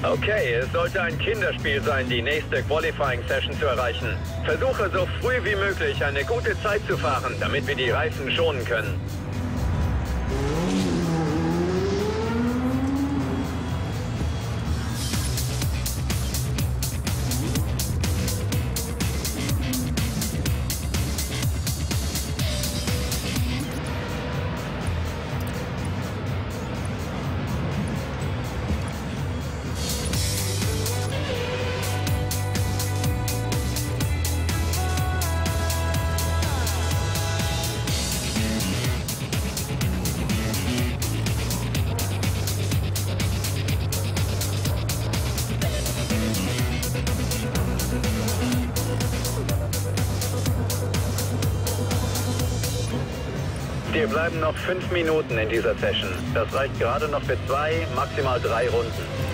Okay, es sollte ein Kinderspiel sein, die nächste Qualifying-Session zu erreichen. Versuche so früh wie möglich eine gute Zeit zu fahren, damit wir die Reifen schonen können. Wir bleiben noch 5 Minuten in dieser Session. Das reicht gerade noch für 2, maximal 3 Runden.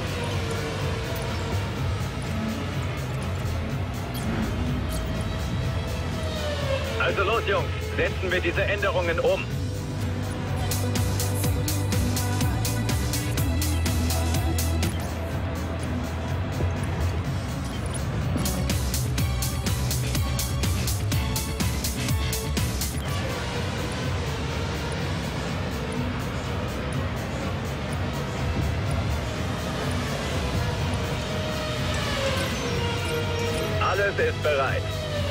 Also los, Jungs, setzen wir diese Änderungen um. Alles ist bereit.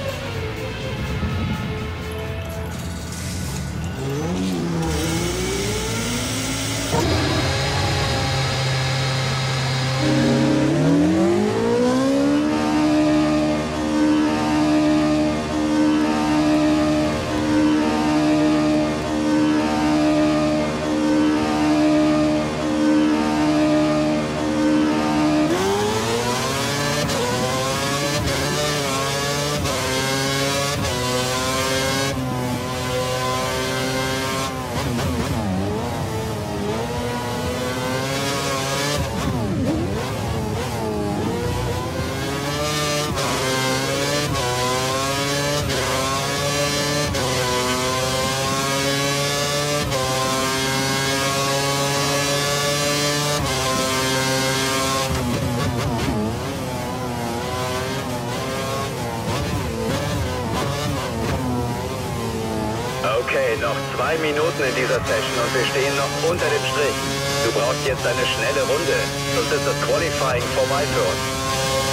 Okay, noch 2 Minuten in dieser Session und wir stehen noch unter dem Strich. Du brauchst jetzt eine schnelle Runde, sonst ist das Qualifying vorbei für uns.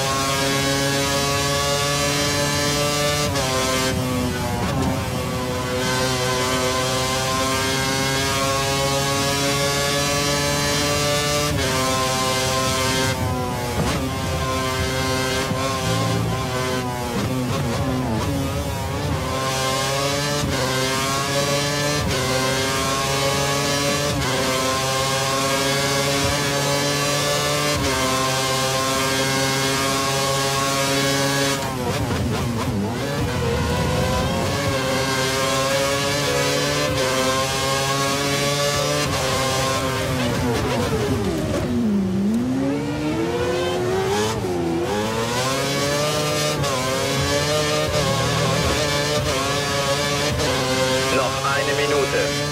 Noch eine Minute.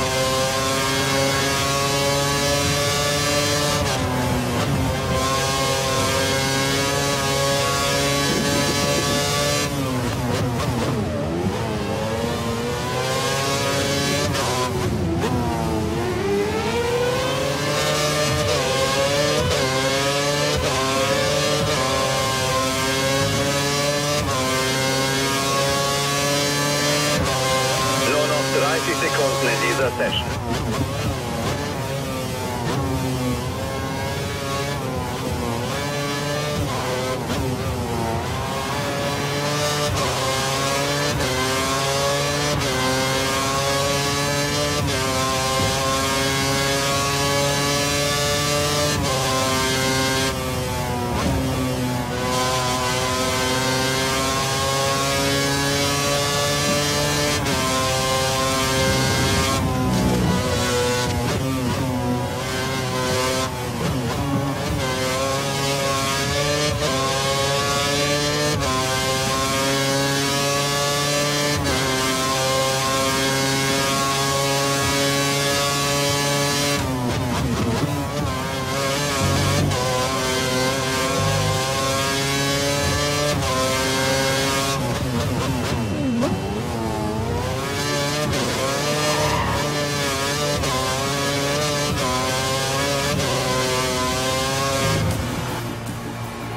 Nur noch 30 Sekunden in dieser Session.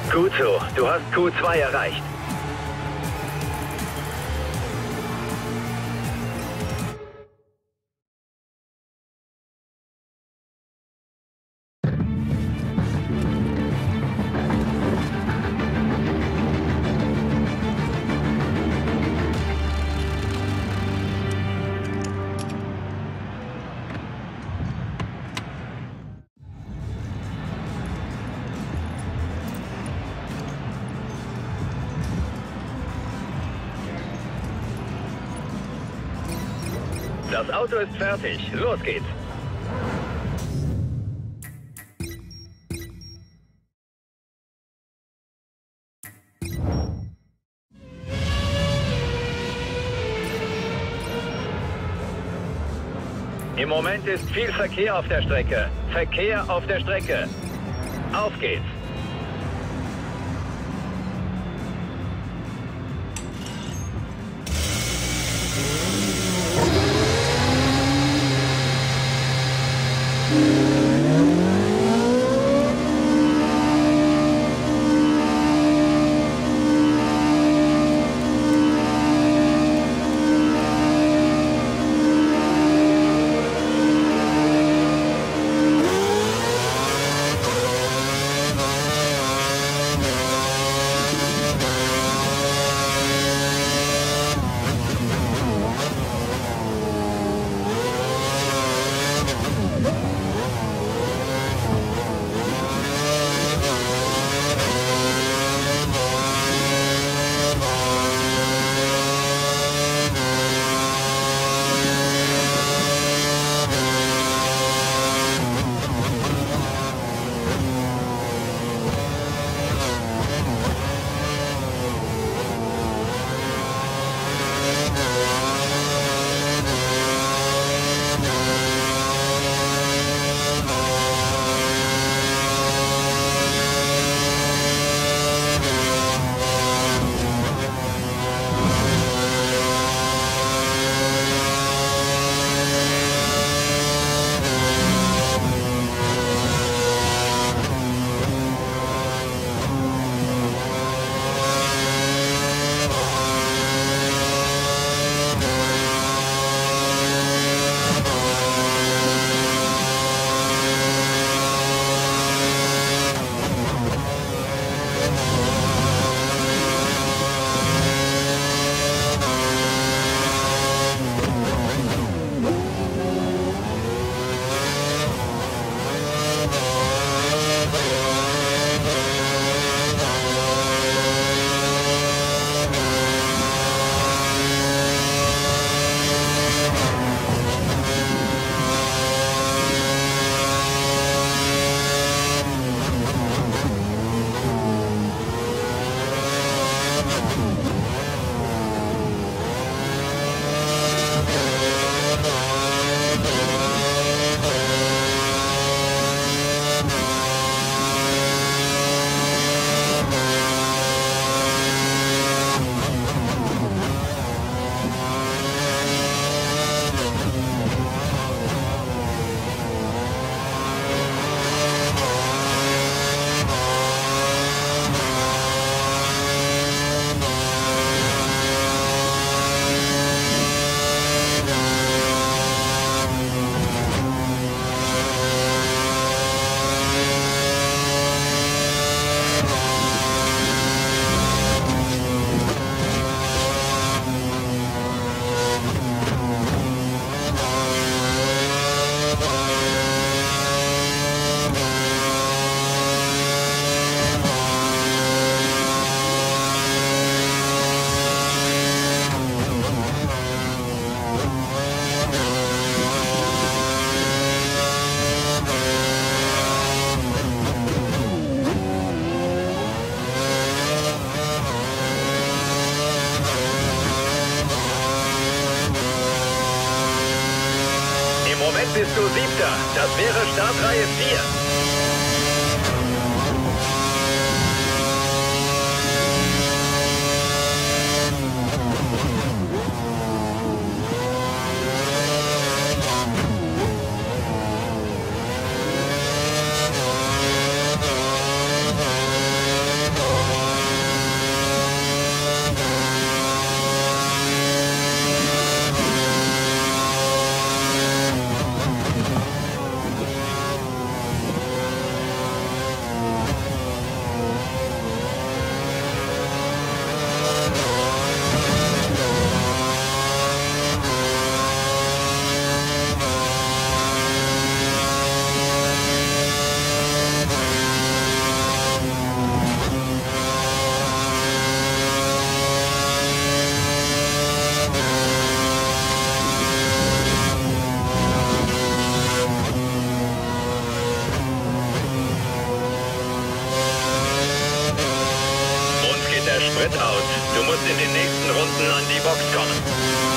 Gut so, du hast Q2 erreicht. Das Auto ist fertig. Los geht's. Im Moment ist viel Verkehr auf der Strecke. Verkehr auf der Strecke. Auf geht's. Moment bist du Siebter. Das wäre Startreihe 4. Sprit aus. Du musst in den nächsten Runden an die Box kommen.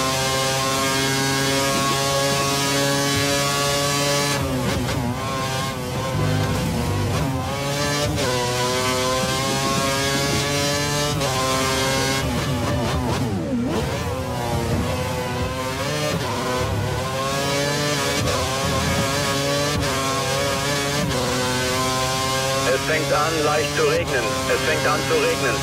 Es fängt an, leicht zu regnen. Es fängt an zu regnen.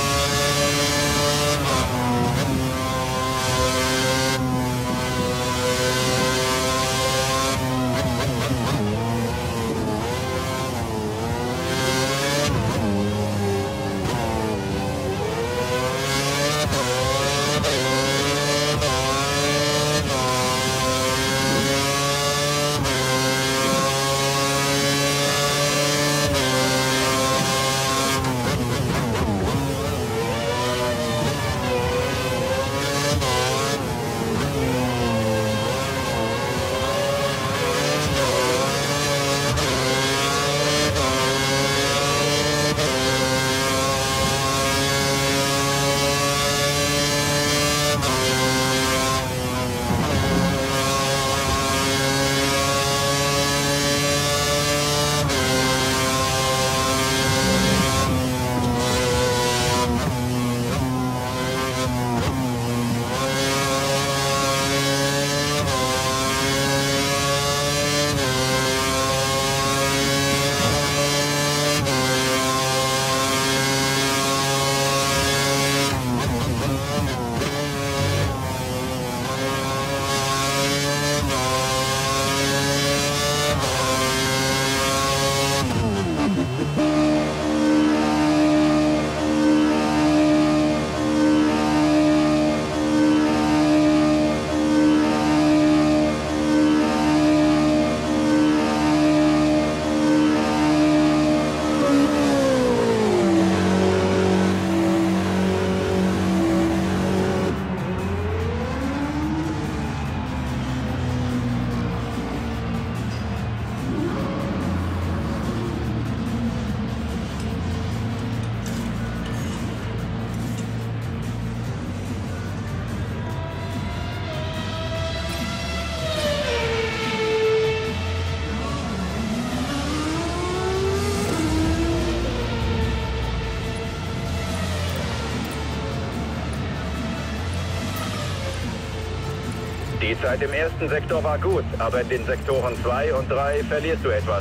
Die Zeit im ersten Sektor war gut, aber in den Sektoren 2 und 3 verlierst du etwas.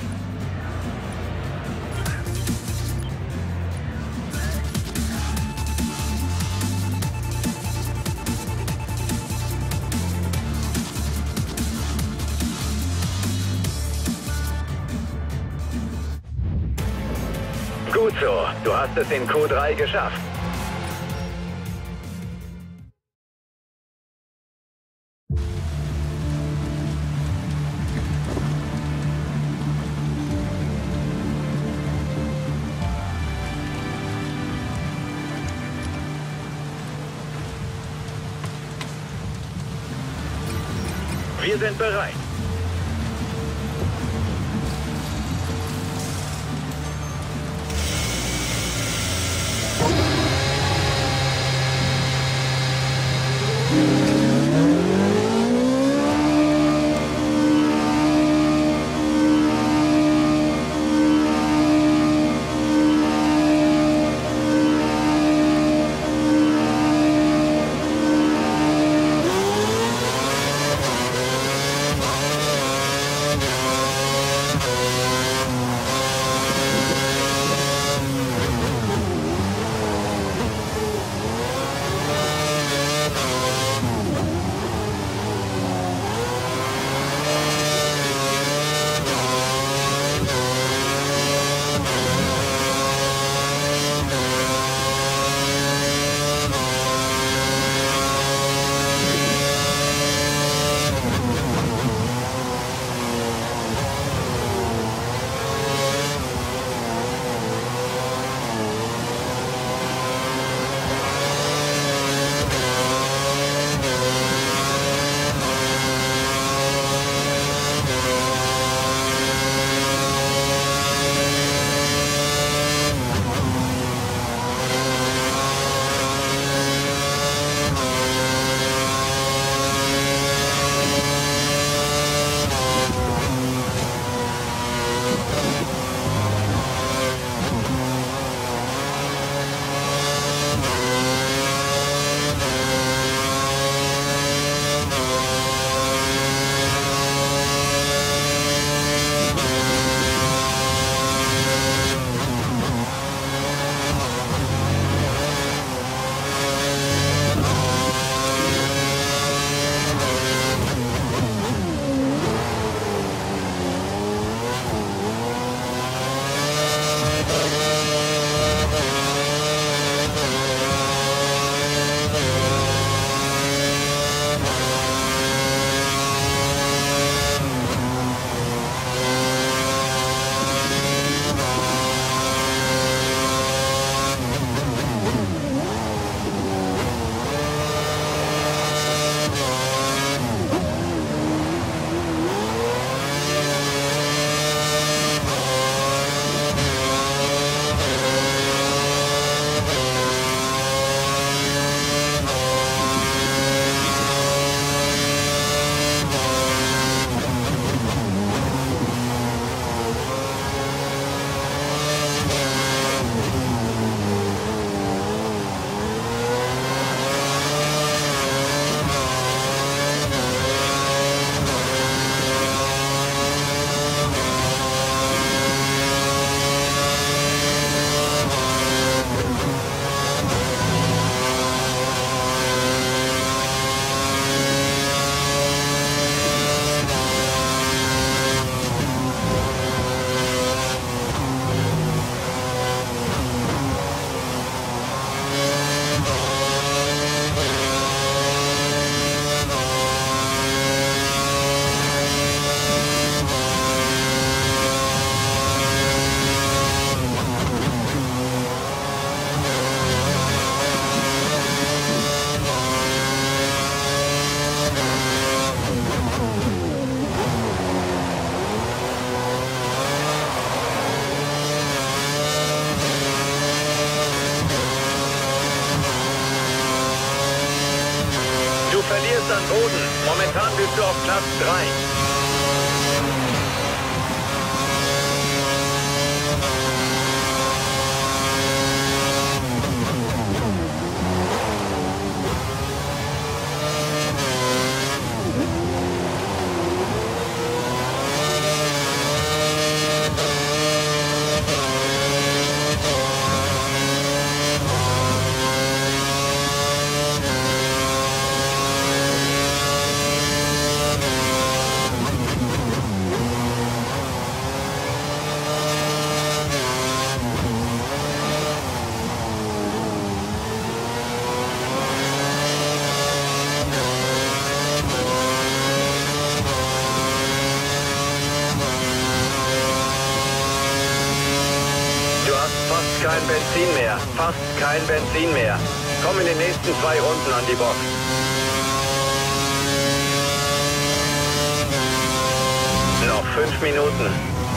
Gut so, du hast es in Q3 geschafft. Wir sind bereit. verlierst an Boden. Momentan bist du auf Platz 3. Kein Benzin mehr, fast kein Benzin mehr. Komm in den nächsten 2 Runden an die Box. Noch 5 Minuten.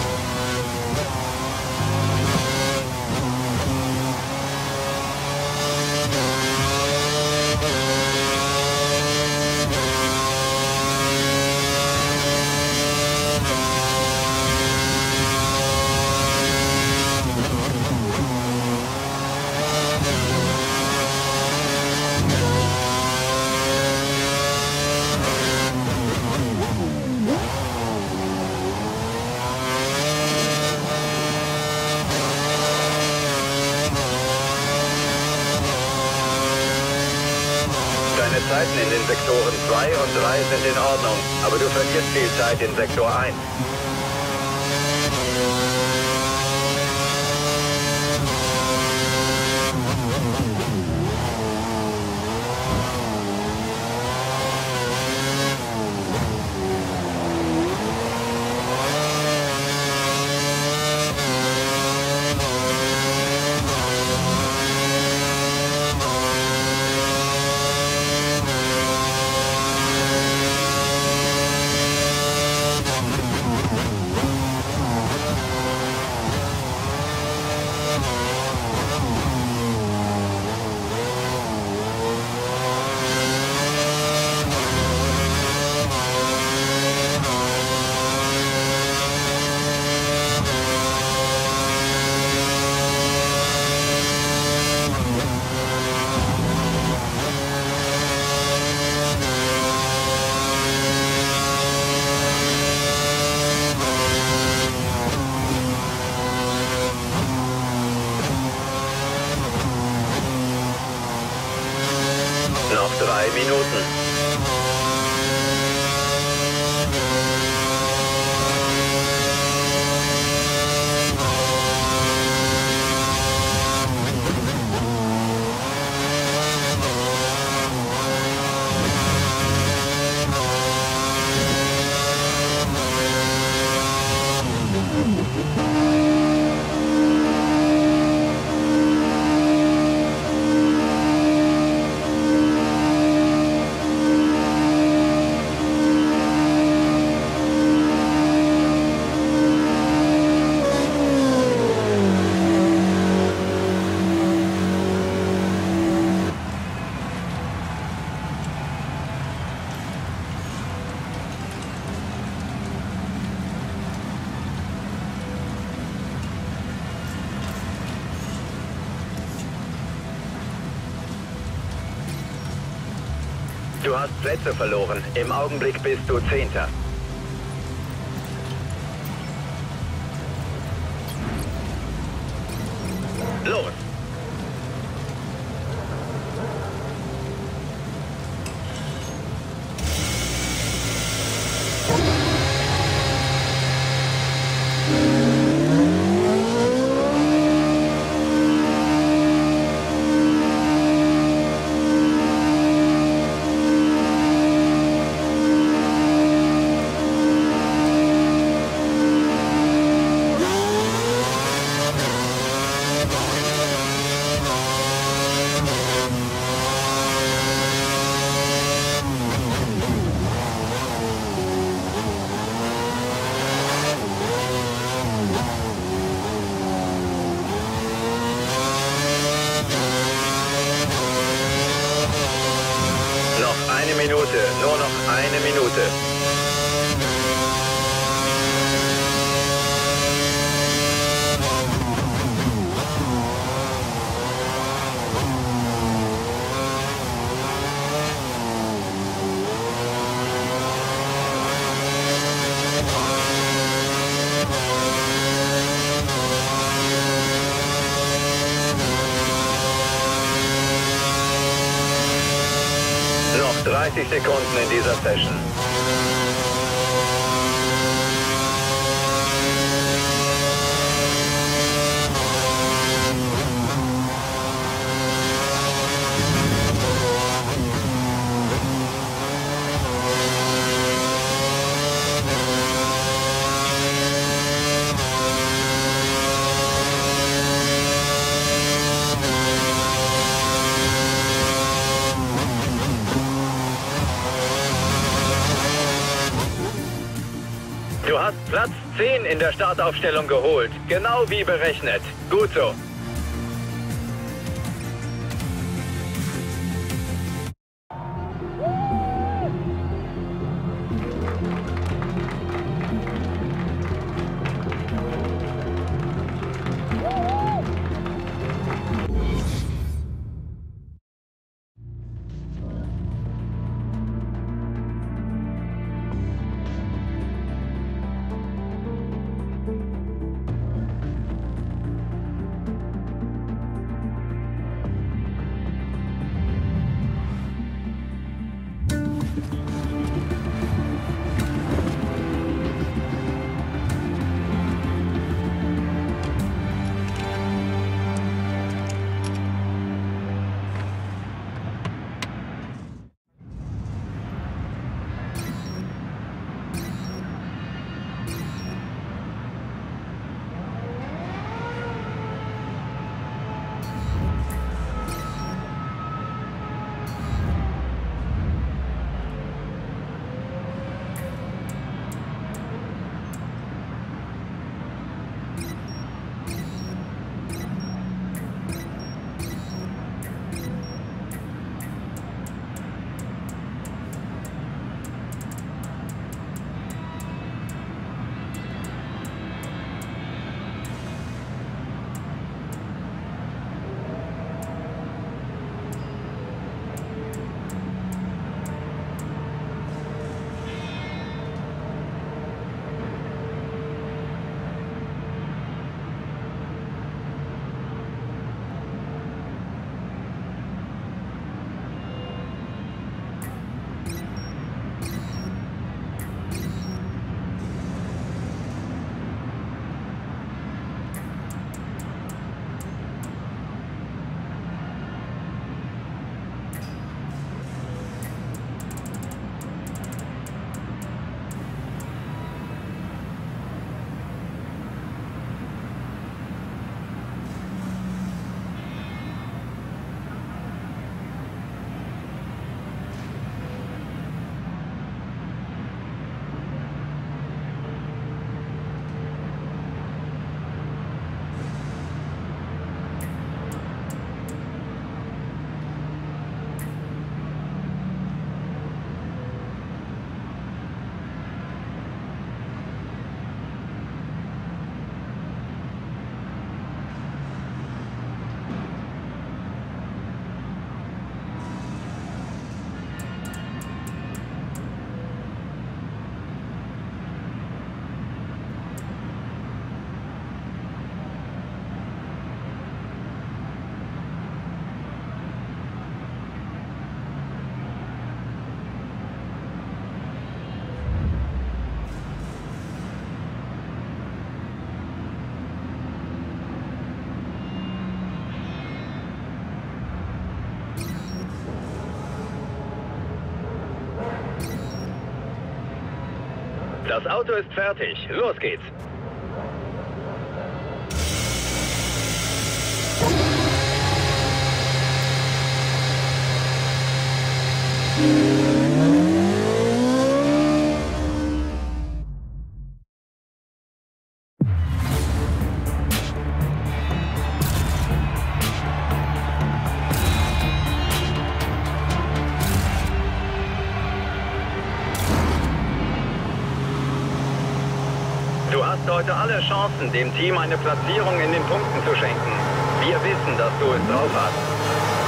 Deine Zeiten in den Sektoren 2 und 3 sind in Ordnung, aber du verlierst viel Zeit in Sektor 1. Noch 3 Minuten. Du hast Plätze verloren. Im Augenblick bist du 10. Los! Minute. Nur noch eine Minute. Noch 30 Sekunden in dieser Session. Du hast Platz 10 in der Startaufstellung geholt. Genau wie berechnet. Gut so. Das Auto ist fertig. Los geht's. heute alle Chancen, dem Team eine Platzierung in den Punkten zu schenken. Wir wissen, dass du es drauf hast.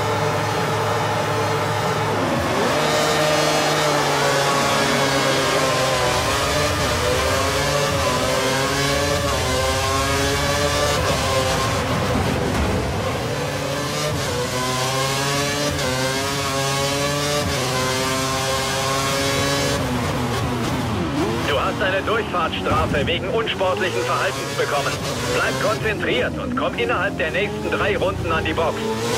Eine Durchfahrtsstrafe wegen unsportlichen Verhaltens bekommen. Bleib konzentriert und komm innerhalb der nächsten 3 Runden an die Box.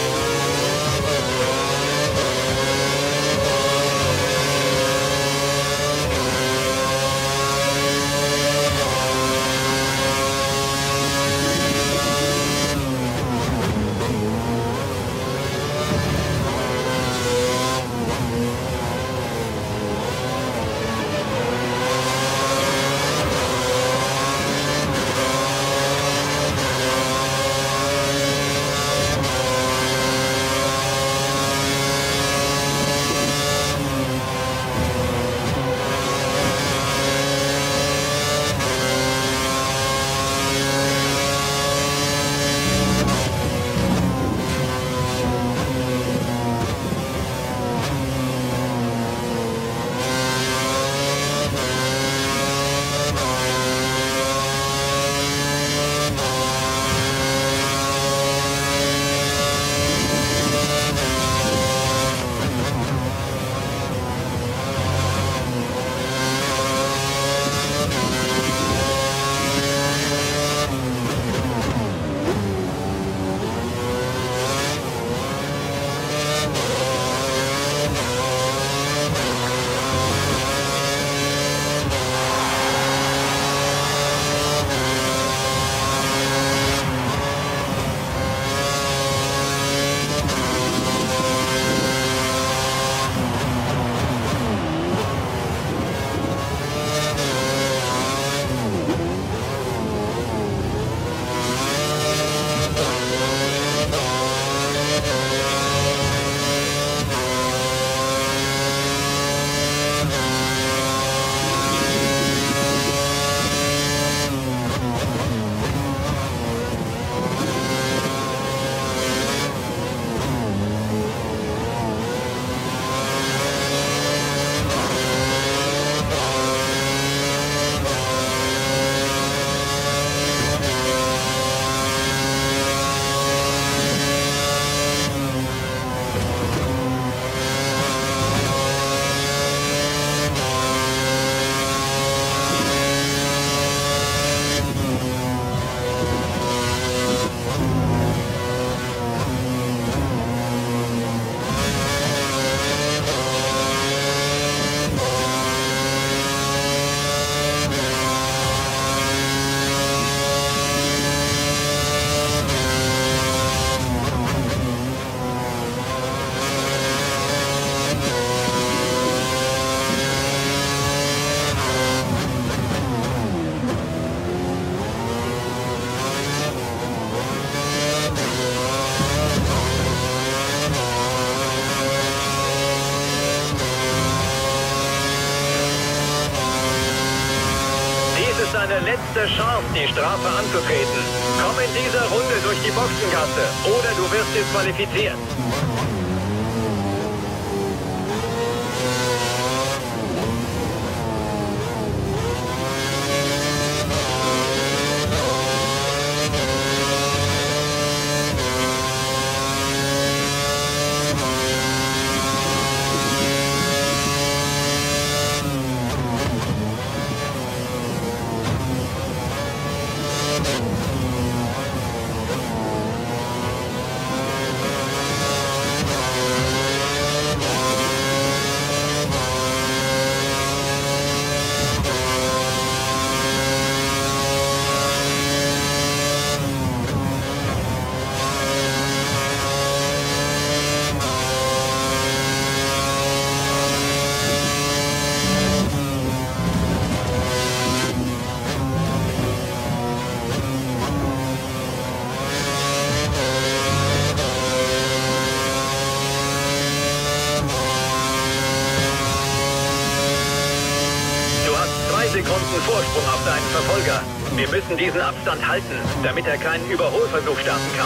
Deine letzte Chance, die Strafe anzutreten. Komm in dieser Runde durch die Boxengasse oder du wirst disqualifiziert. Sekunden Vorsprung auf deinen Verfolger. Wir müssen diesen Abstand halten, damit er keinen Überholversuch starten kann.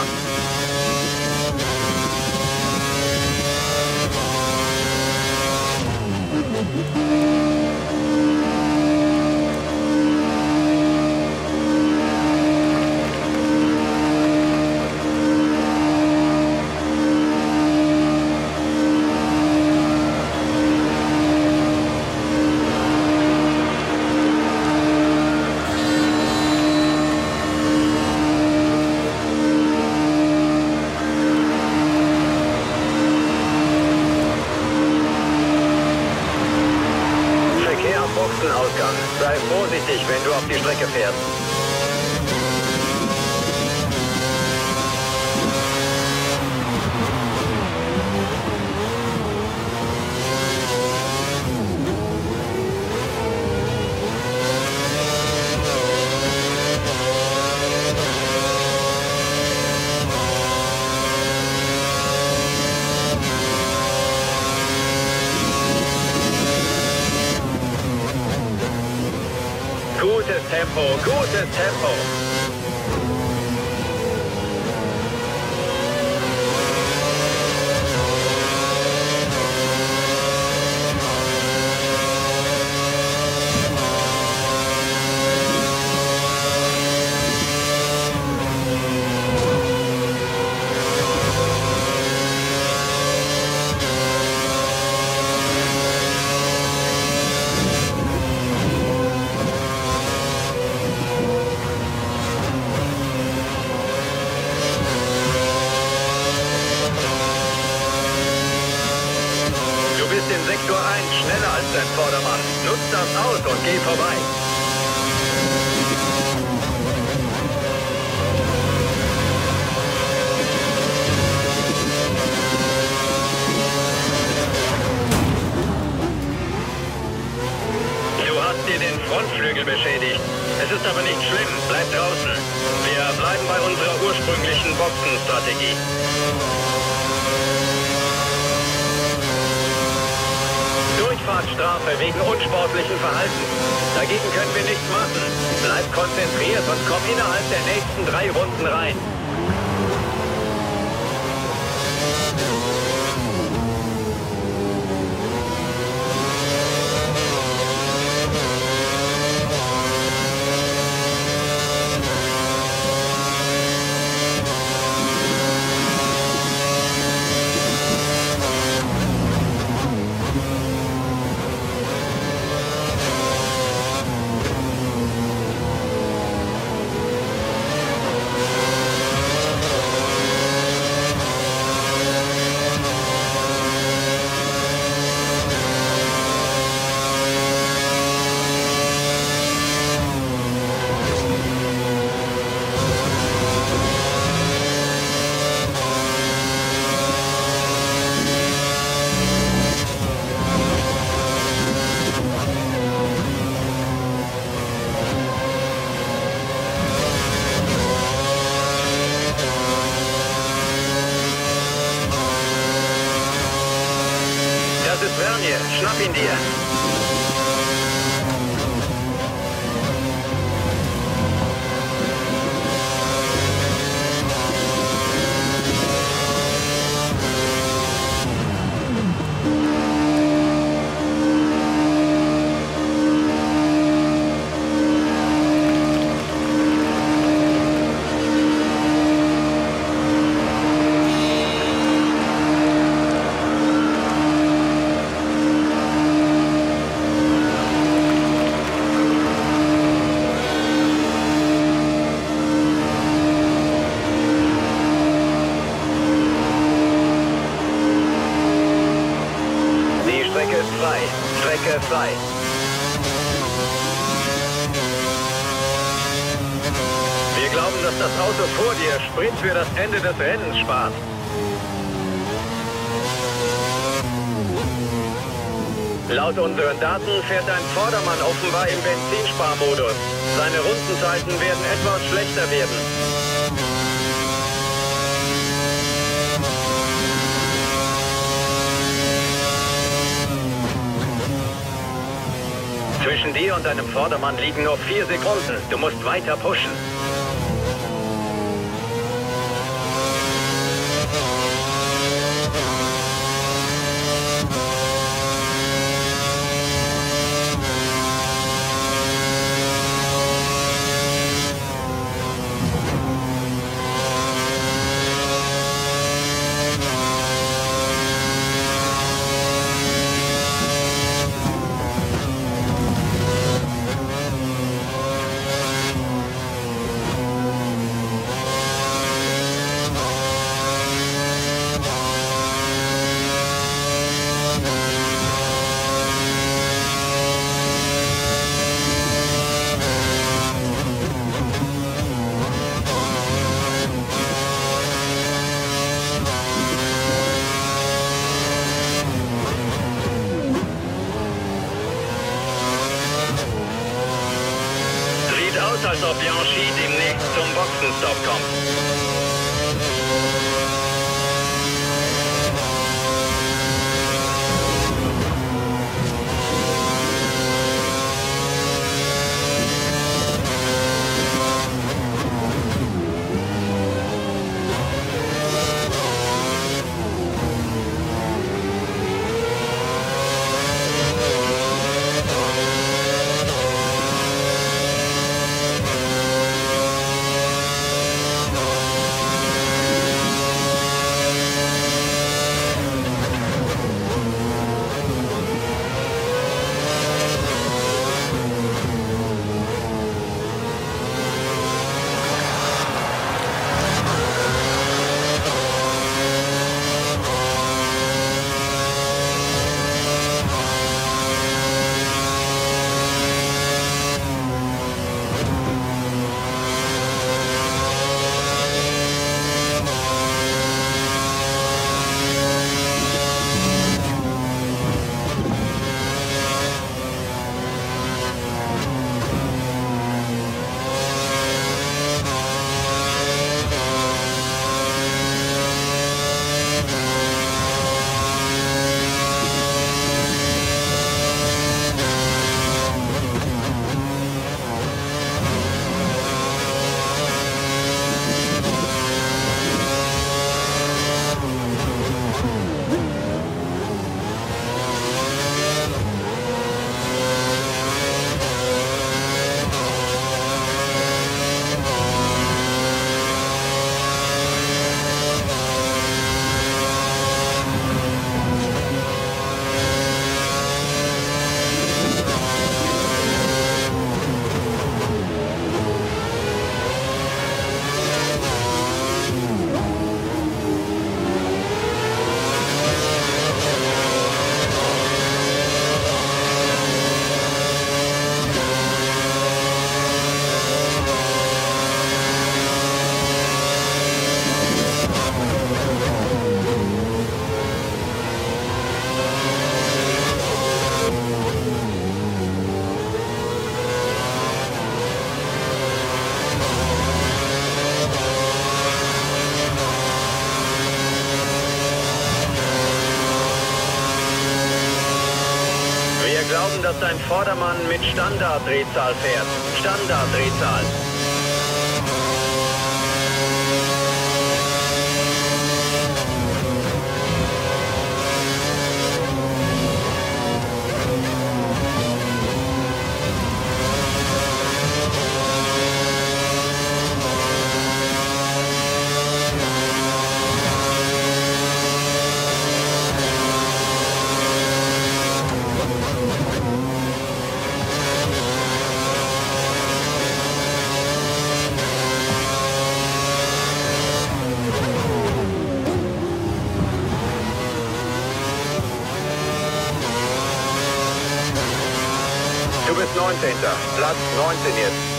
Boxenausgang. Sei vorsichtig, wenn du auf die Strecke fährst. Gutes Tempo, gutes Tempo. In Sektor 1 schneller als dein Vordermann. Nutz das aus und geh vorbei. Du hast dir den Frontflügel beschädigt. Es ist aber nicht schlimm. Bleib draußen. Wir bleiben bei unserer ursprünglichen Boxenstrategie. Durchfahrtsstrafe wegen unsportlichen Verhaltens. Dagegen können wir nichts machen. Bleib konzentriert und komm innerhalb der nächsten 3 Runden rein. Das ist Vernier. Schnapp ihn dir. Strecke frei. Wir glauben, dass das Auto vor dir Sprit für das Ende des Rennens spart. Laut unseren Daten fährt dein Vordermann offenbar im Benzinsparmodus. Seine Rundenzeiten werden etwas schlechter werden. Zwischen Zwischen dir und deinem Vordermann liegen nur 4 Sekunden. Du musst weiter pushen. Als ob Bianchi demnächst zum Boxenstopp kommt. Wir glauben, dass dein Vordermann mit Standarddrehzahl fährt. Standarddrehzahl. Du bist 19. Platz 19 jetzt.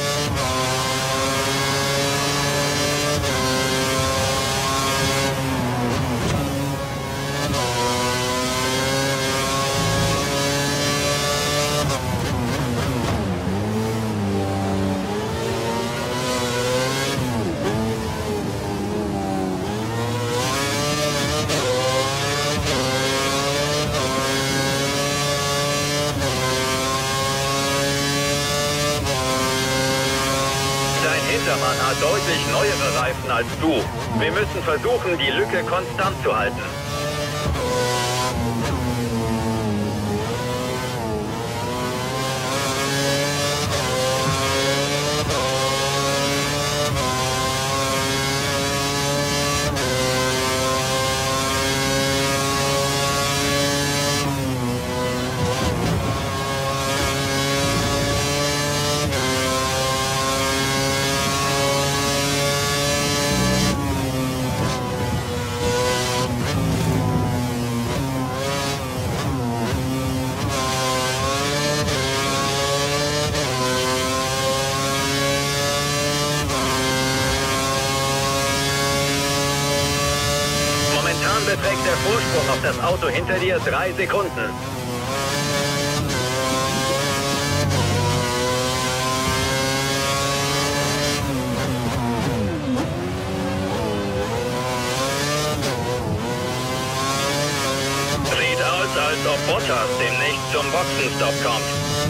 Vordermann hat deutlich neuere Reifen als du. Wir müssen versuchen, die Lücke konstant zu halten. Beträgt der Vorsprung auf das Auto hinter dir 3 Sekunden. Sieht aus, als ob Bottas demnächst zum Boxenstopp kommt.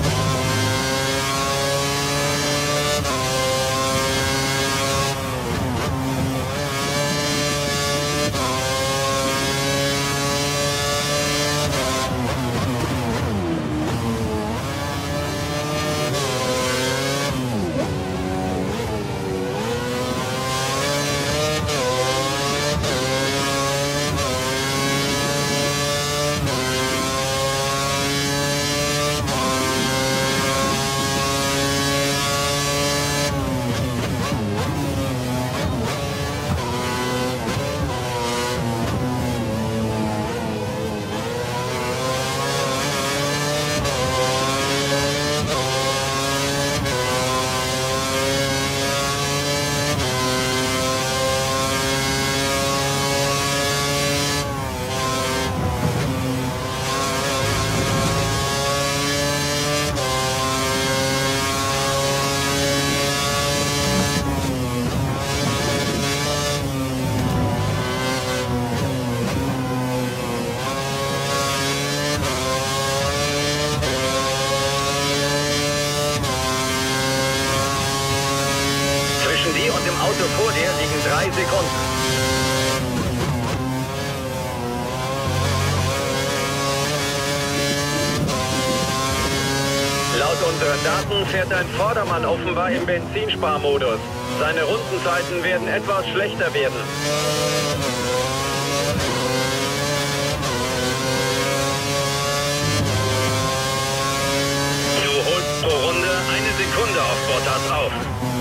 Auto vor dir liegen 3 Sekunden. Laut unseren Daten fährt dein Vordermann offenbar im Benzinsparmodus. Seine Rundenzeiten werden etwas schlechter werden. Du holst pro Runde 1 Sekunde auf Bottas auf.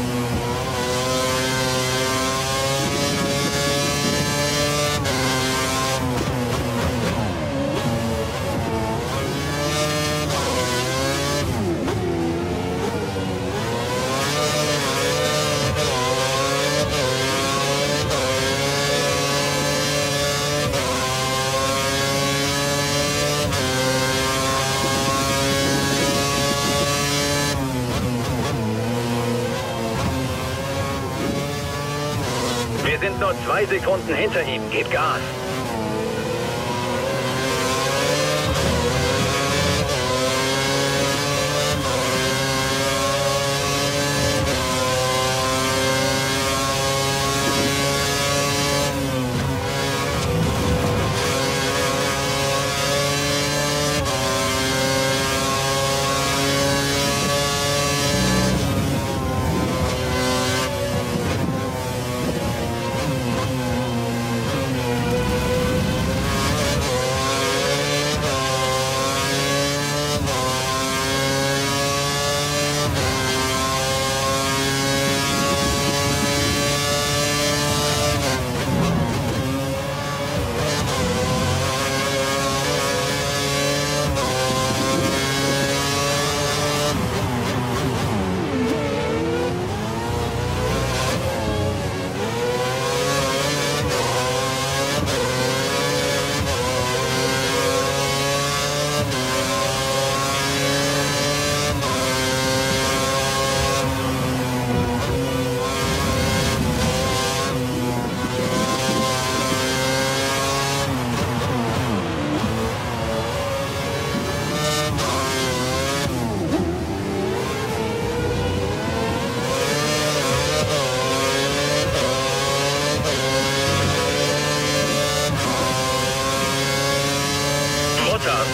Wir sind nur 2 Sekunden hinter ihm. Gib Gas.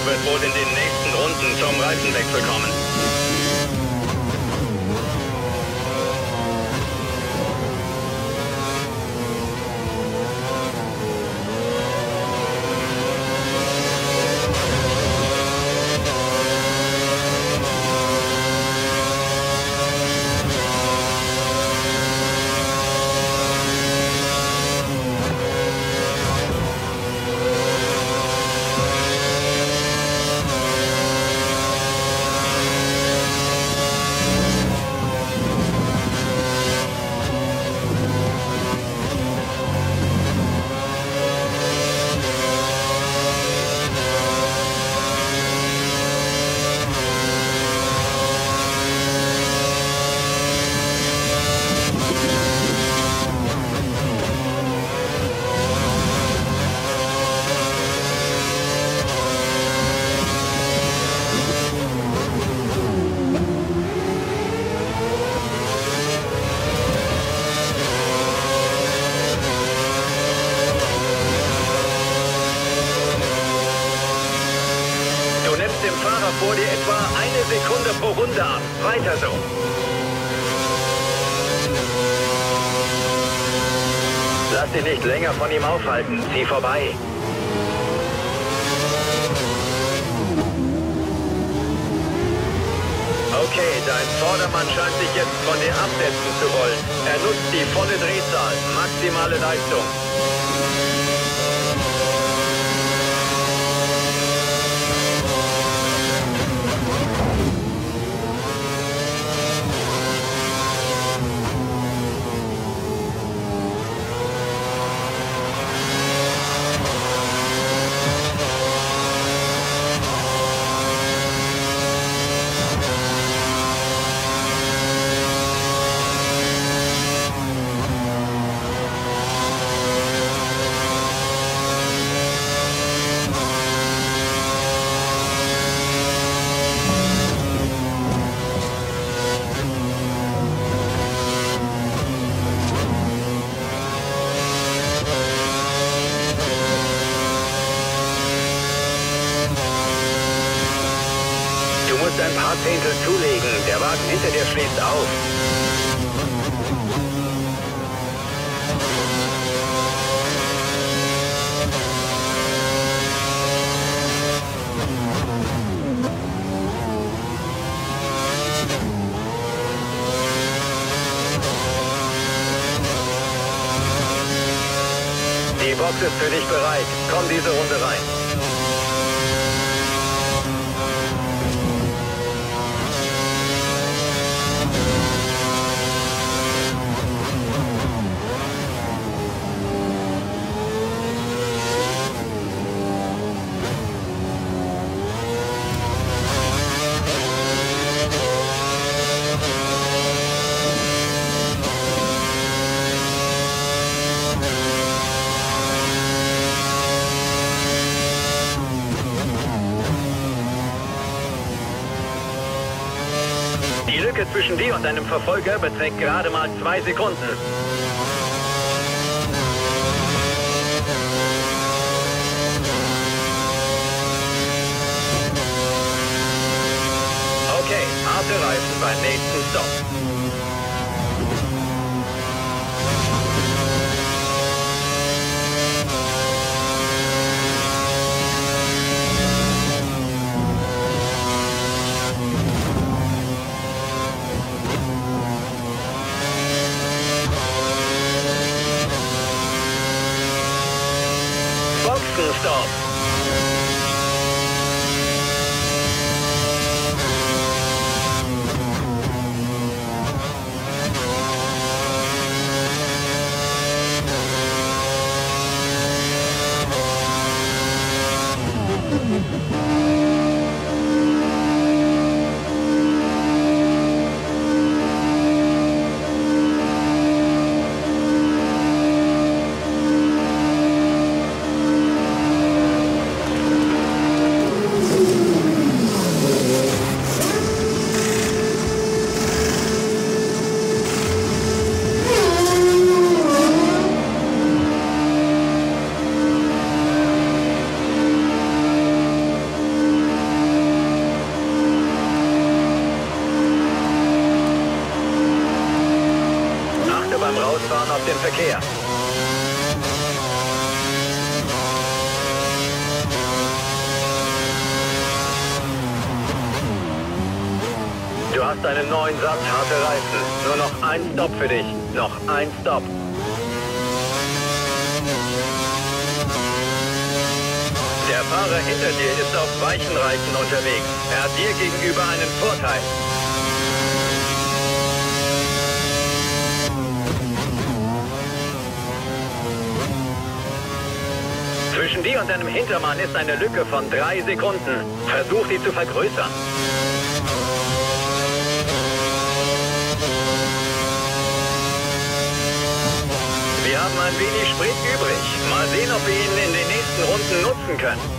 wird wohl in den nächsten Runden zum Reifenwechsel kommen. Dem Fahrer vor dir etwa eine Sekunde pro Runde ab. Weiter so. Lass dich nicht länger von ihm aufhalten. Zieh vorbei. Okay, dein Vordermann scheint sich jetzt von dir absetzen zu wollen. Er nutzt die volle Drehzahl. Maximale Leistung. Du musst ein paar Zehntel zulegen. Der Wagen hinter dir schließt auf. Die Box ist für dich bereit. Komm diese Runde rein. Die Lücke zwischen dir und deinem Verfolger beträgt gerade mal 2 Sekunden. Okay, harte Reifen beim nächsten Stopp. Boxenstopp. hast einen neuen Satz harte Reifen. Nur noch ein Stopp für dich. Noch ein Stopp. Der Fahrer hinter dir ist auf weichen Reifen unterwegs. Er hat dir gegenüber einen Vorteil. Zwischen dir und deinem Hintermann ist eine Lücke von 3 Sekunden. Versuch, die zu vergrößern. Wir haben ein wenig Sprit übrig. Mal sehen, ob wir ihn in den nächsten Runden nutzen können.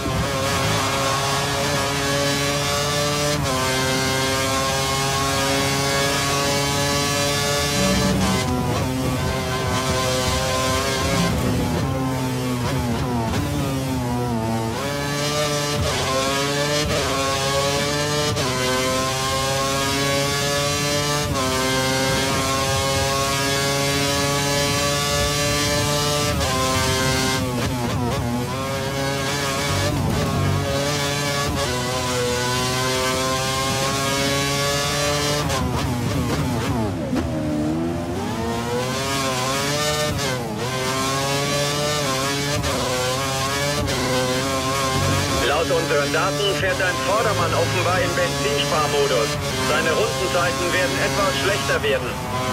Laut unseren Daten fährt dein Vordermann offenbar im Benzinsparmodus. Seine Rundenzeiten werden etwas schlechter werden.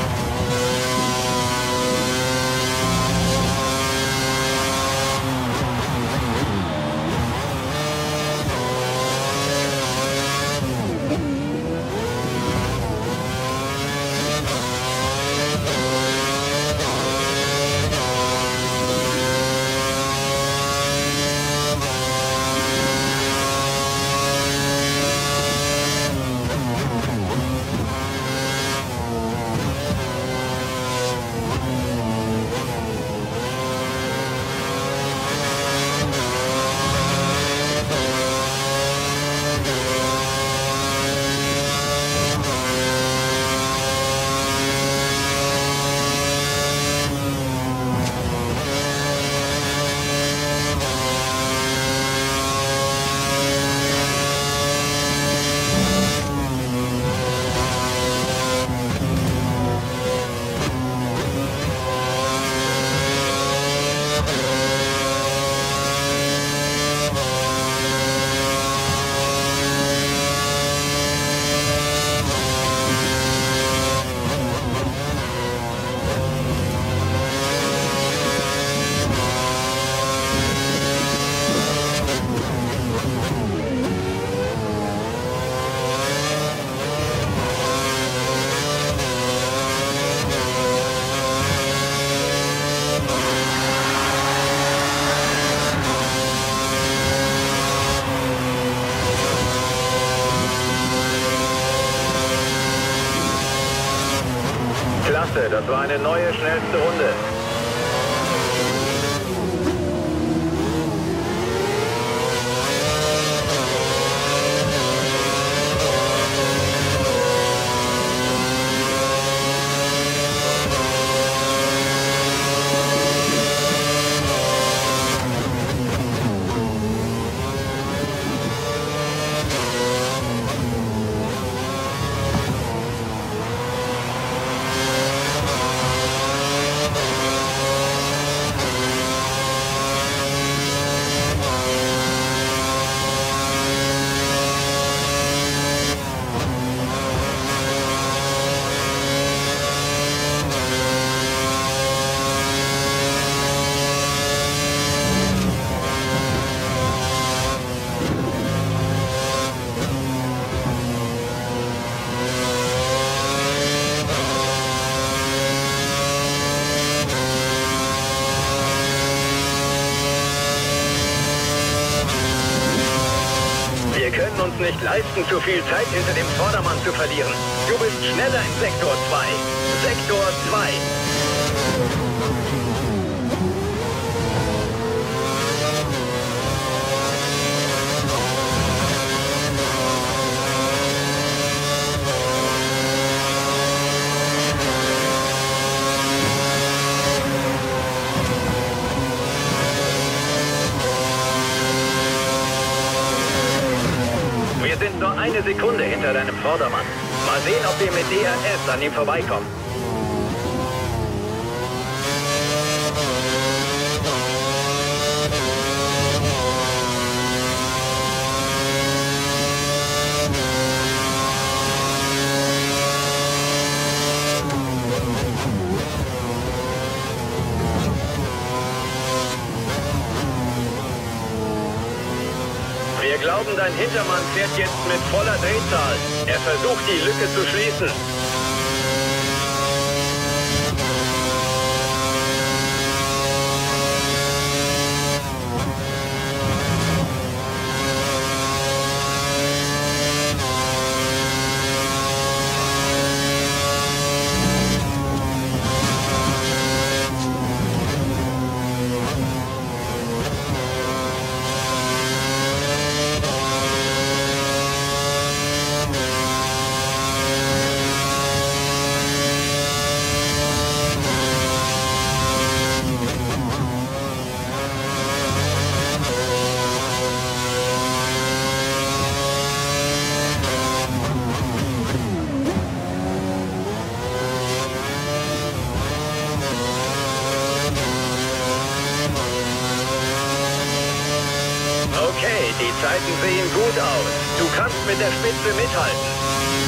Klasse, das war eine neue schnellste Runde. Wir können uns nicht leisten, zu viel Zeit hinter dem Vordermann zu verlieren. Du bist schneller in Sektor 2. Sektor 2. Wir sind nur eine Sekunde hinter deinem Vordermann. Mal sehen, ob wir mit DRS an ihm vorbeikommen. Wir glauben, dein Hintermann fährt jetzt mit voller Drehzahl. Er versucht, die Lücke zu schließen. Okay, die Zeiten sehen gut aus. Du kannst mit der Spitze mithalten.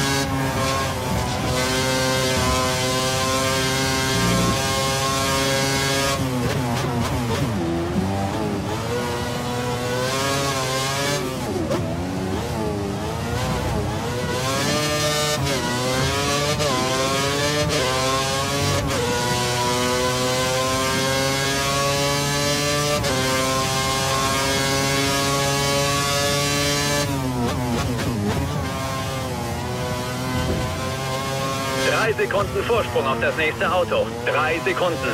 Drei Sekunden Vorsprung auf das nächste Auto. 3 Sekunden.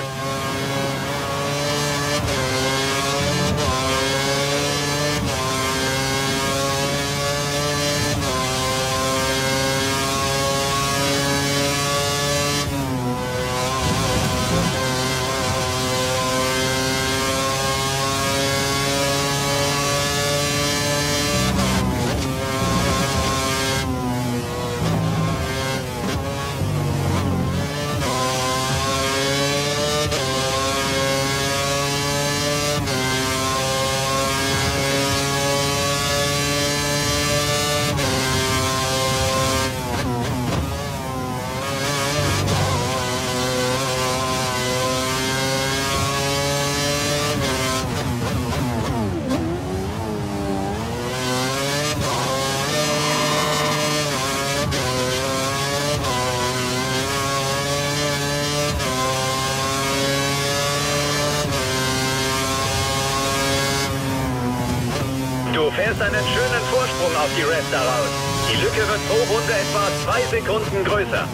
Du fährst einen schönen Vorsprung auf die Rest daraus. Die Lücke wird pro Runde etwa 2 Sekunden größer.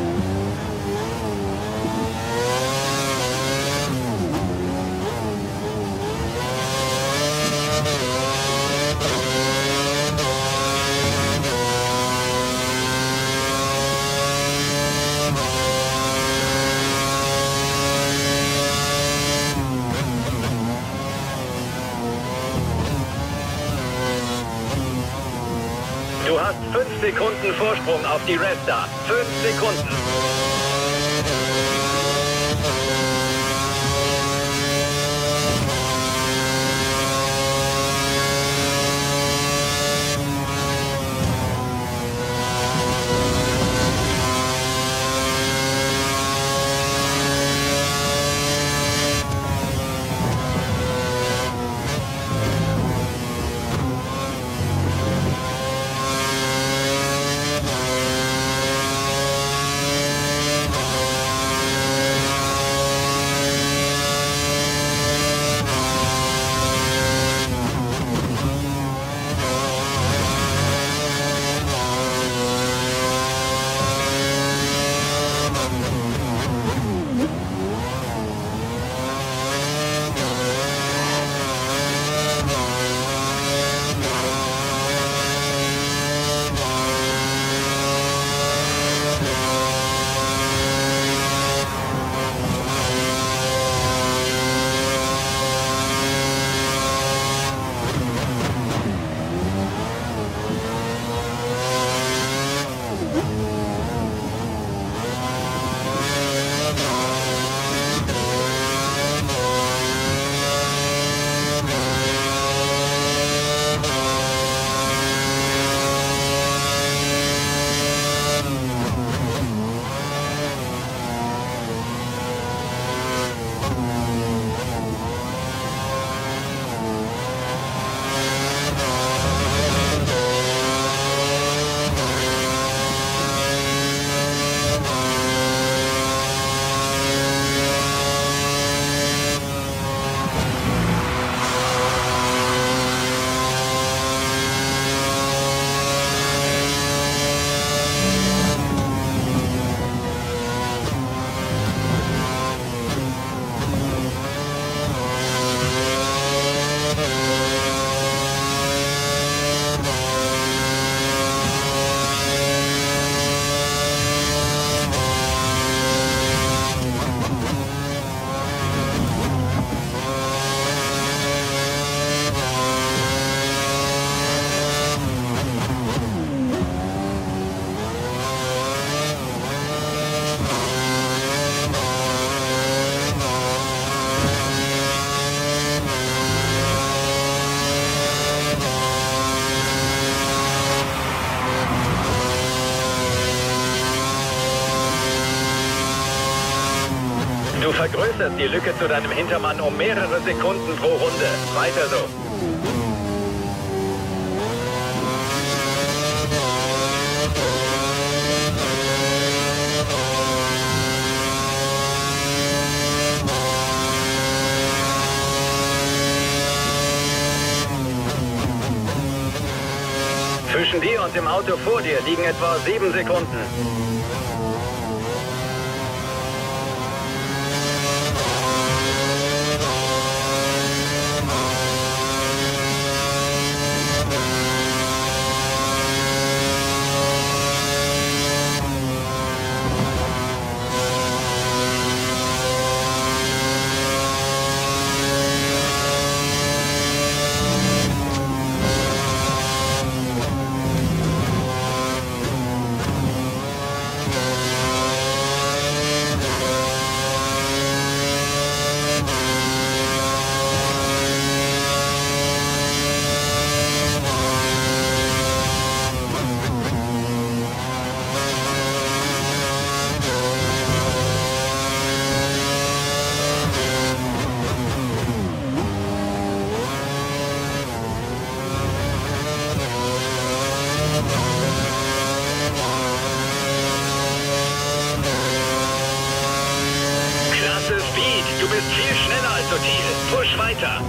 Du hast 5 Sekunden Vorsprung auf die Red Star. 5 Sekunden. Du vergrößerst die Lücke zu deinem Hintermann um mehrere Sekunden pro Runde. Weiter so. Zwischen dir und dem Auto vor dir liegen etwa 7 Sekunden. Du bist viel schneller als Sotil. Push weiter.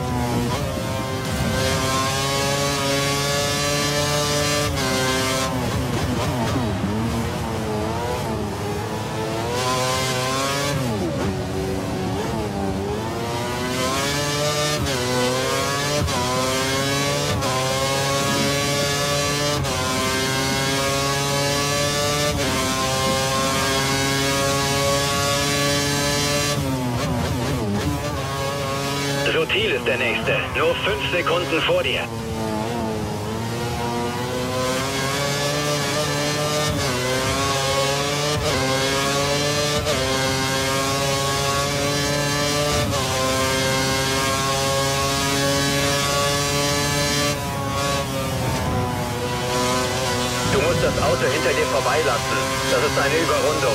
Sotil ist der Nächste. Nur 5 Sekunden vor dir. Du musst das Auto hinter dir vorbeilassen. Das ist eine Überrundung.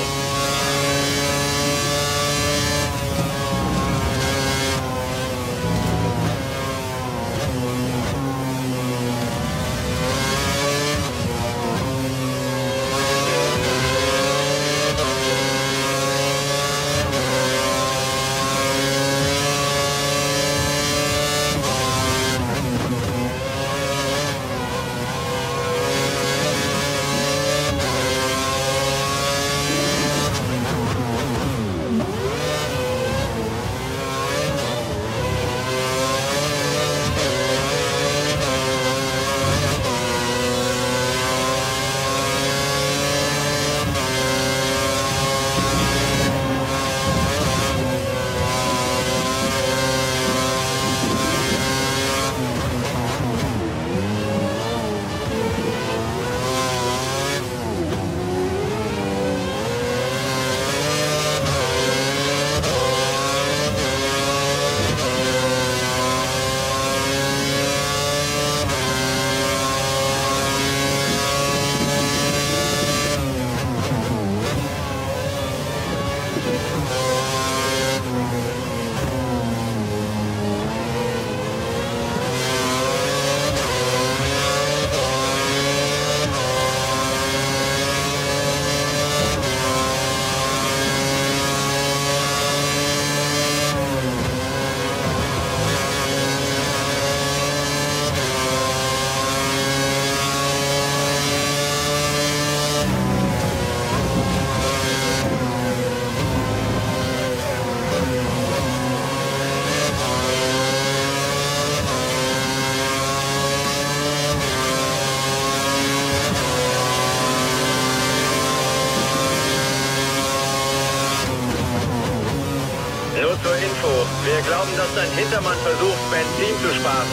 Nur zur Info, wir glauben, dass dein Hintermann versucht, Benzin zu sparen.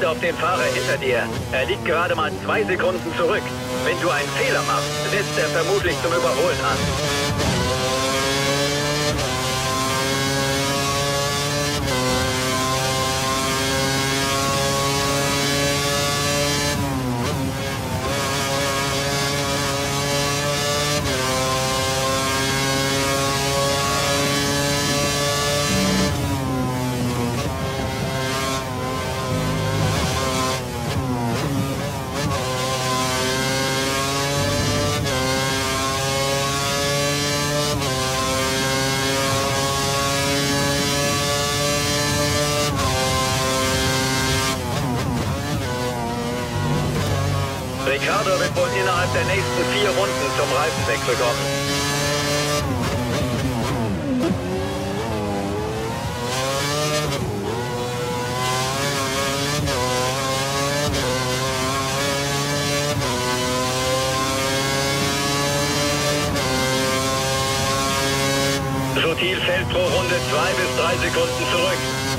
auf den Fahrer hinter dir. Er liegt gerade mal 2 Sekunden zurück. Wenn du einen Fehler machst, setzt er vermutlich zum Überholen an. Ricciardo wird wohl innerhalb der nächsten 4 Runden zum Reifenwechsel kommen. Sutil fällt pro Runde 2 bis 3 Sekunden zurück.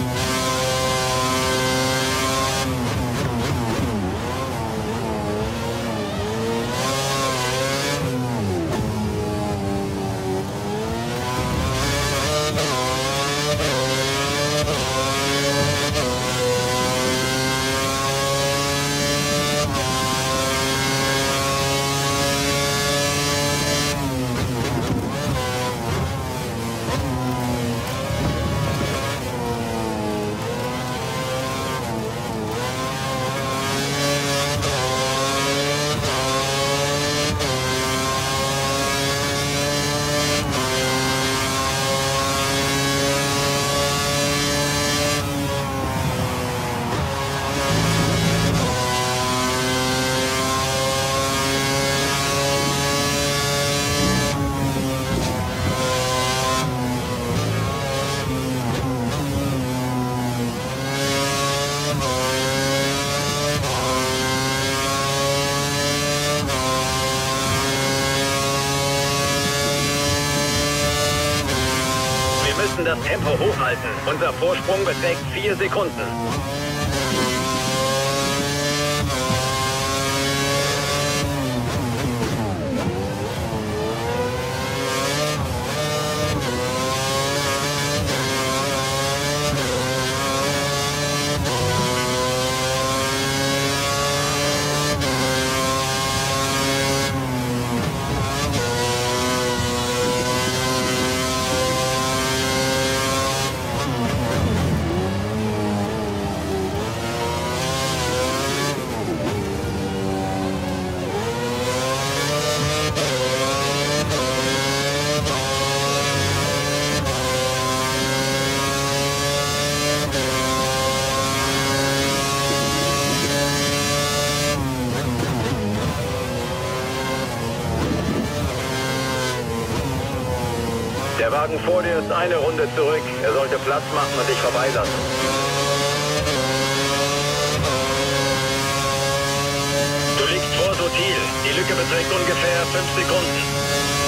Wir müssen das Tempo hochhalten. Unser Vorsprung beträgt 4 Sekunden. Der Wagen vor dir ist eine Runde zurück. Er sollte Platz machen und dich vorbeilassen. Du liegst vor Sutil. Die Lücke beträgt ungefähr 5 Sekunden.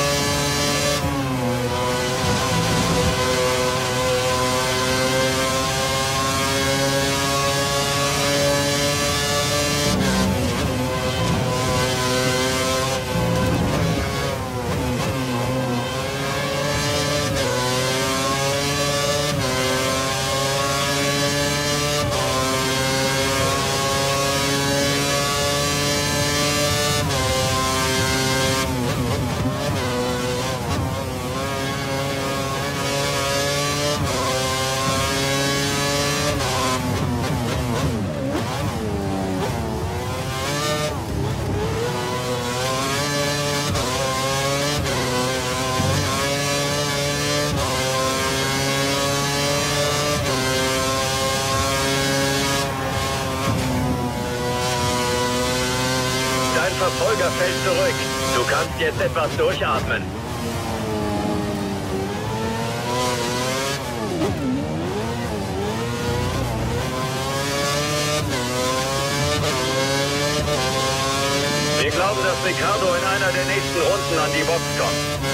Dein Verfolger fällt zurück. Du kannst jetzt etwas durchatmen. Wir glauben, dass Ricciardo in einer der nächsten Runden an die Box kommt.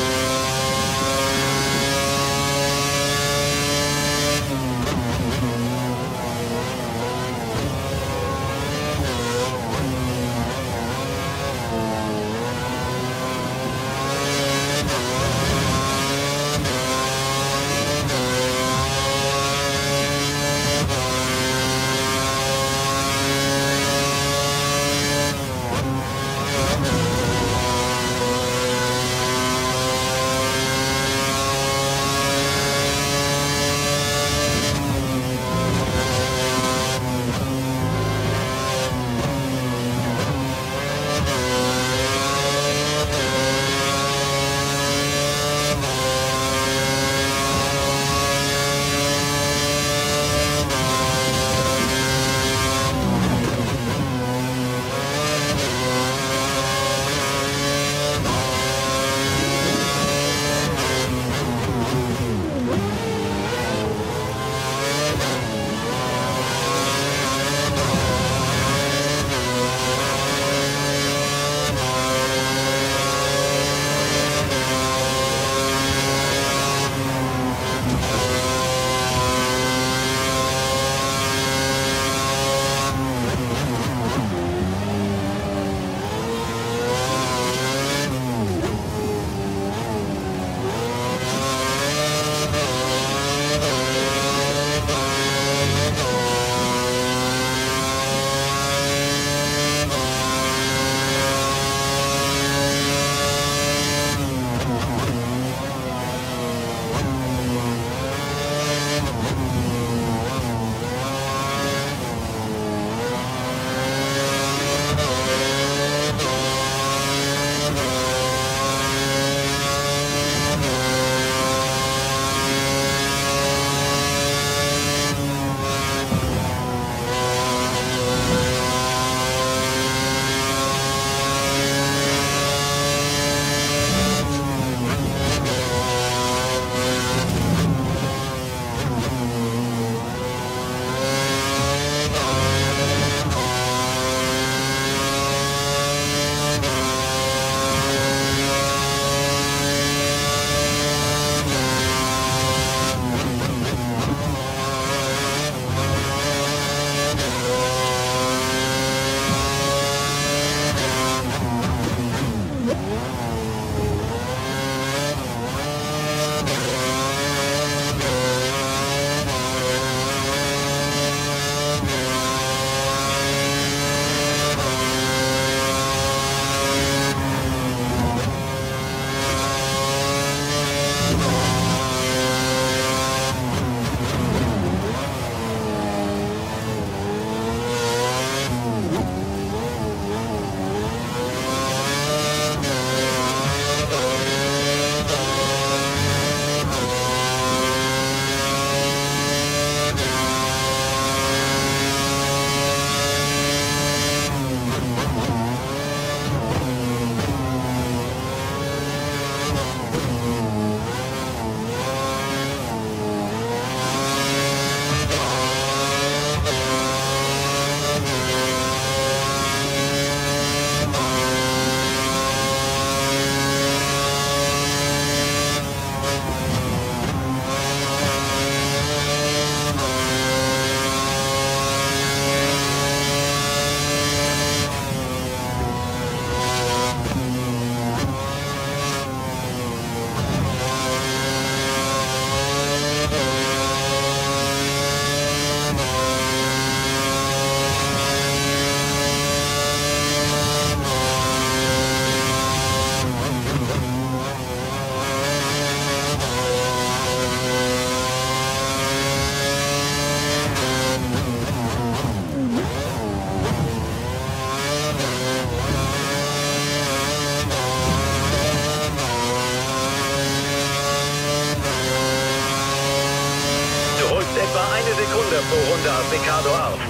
etwa 1 Sekunde pro Runde aus Ricciardo auf.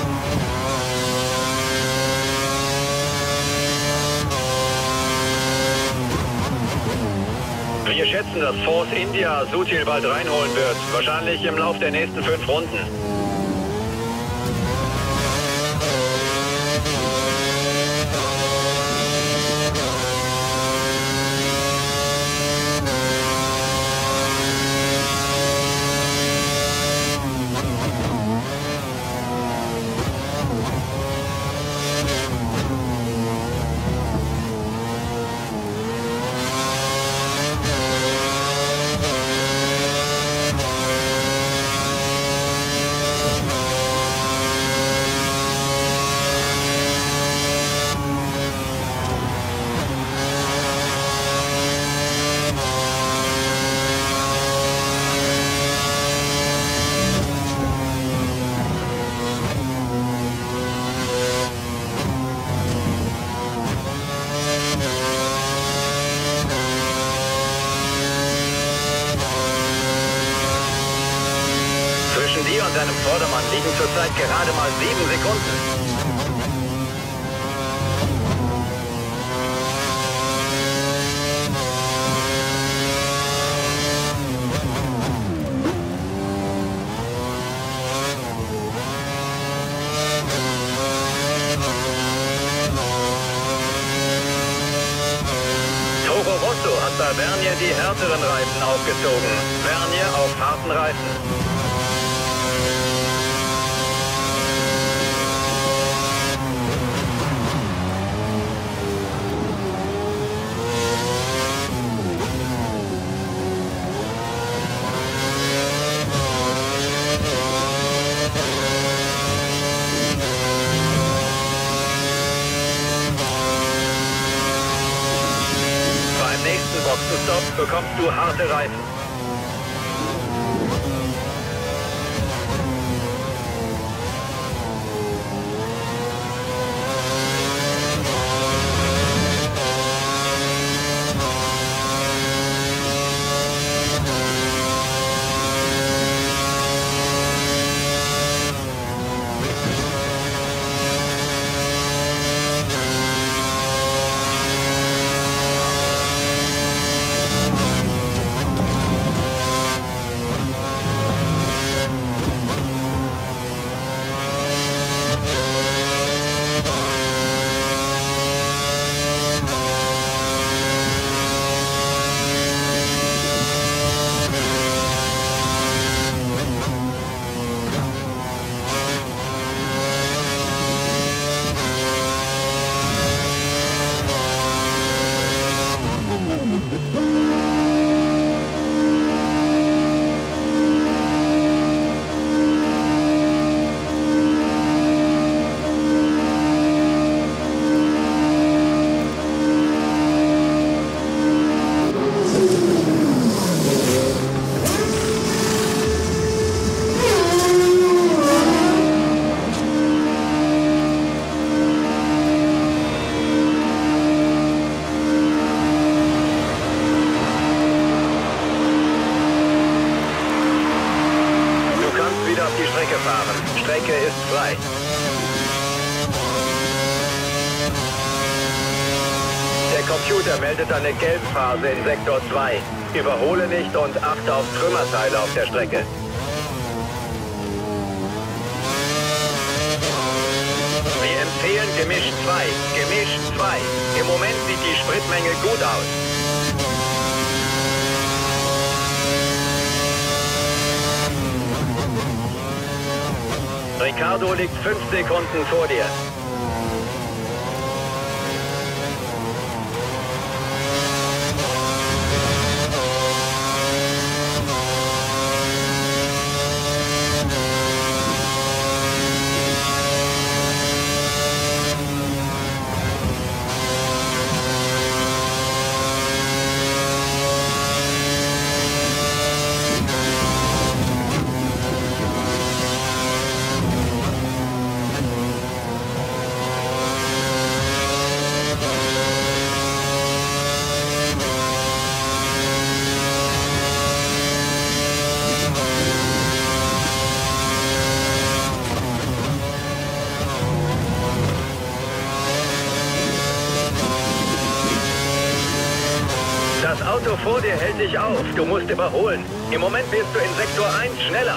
Wir schätzen, dass Force India Sutil bald reinholen wird. Wahrscheinlich im Lauf der nächsten 5 Runden. Dir und deinem Vordermann liegen zurzeit gerade mal 7 Sekunden. Toro Rosso hat bei Vernier die härteren Reifen aufgezogen. Vernier auf harten Reifen. Boxenstopp bekommst du harte Reifen. Strecke ist frei. Der Computer meldet eine Gelbphase in Sektor 2. Überhole nicht und achte auf Trümmerteile auf der Strecke. Wir empfehlen Gemisch 2. Gemisch 2. Im Moment sieht die Spritmenge gut aus. Ricciardo liegt 5 Sekunden vor dir. Auto vor dir hält dich auf. Du musst überholen. Im Moment bist du in Sektor 1 schneller.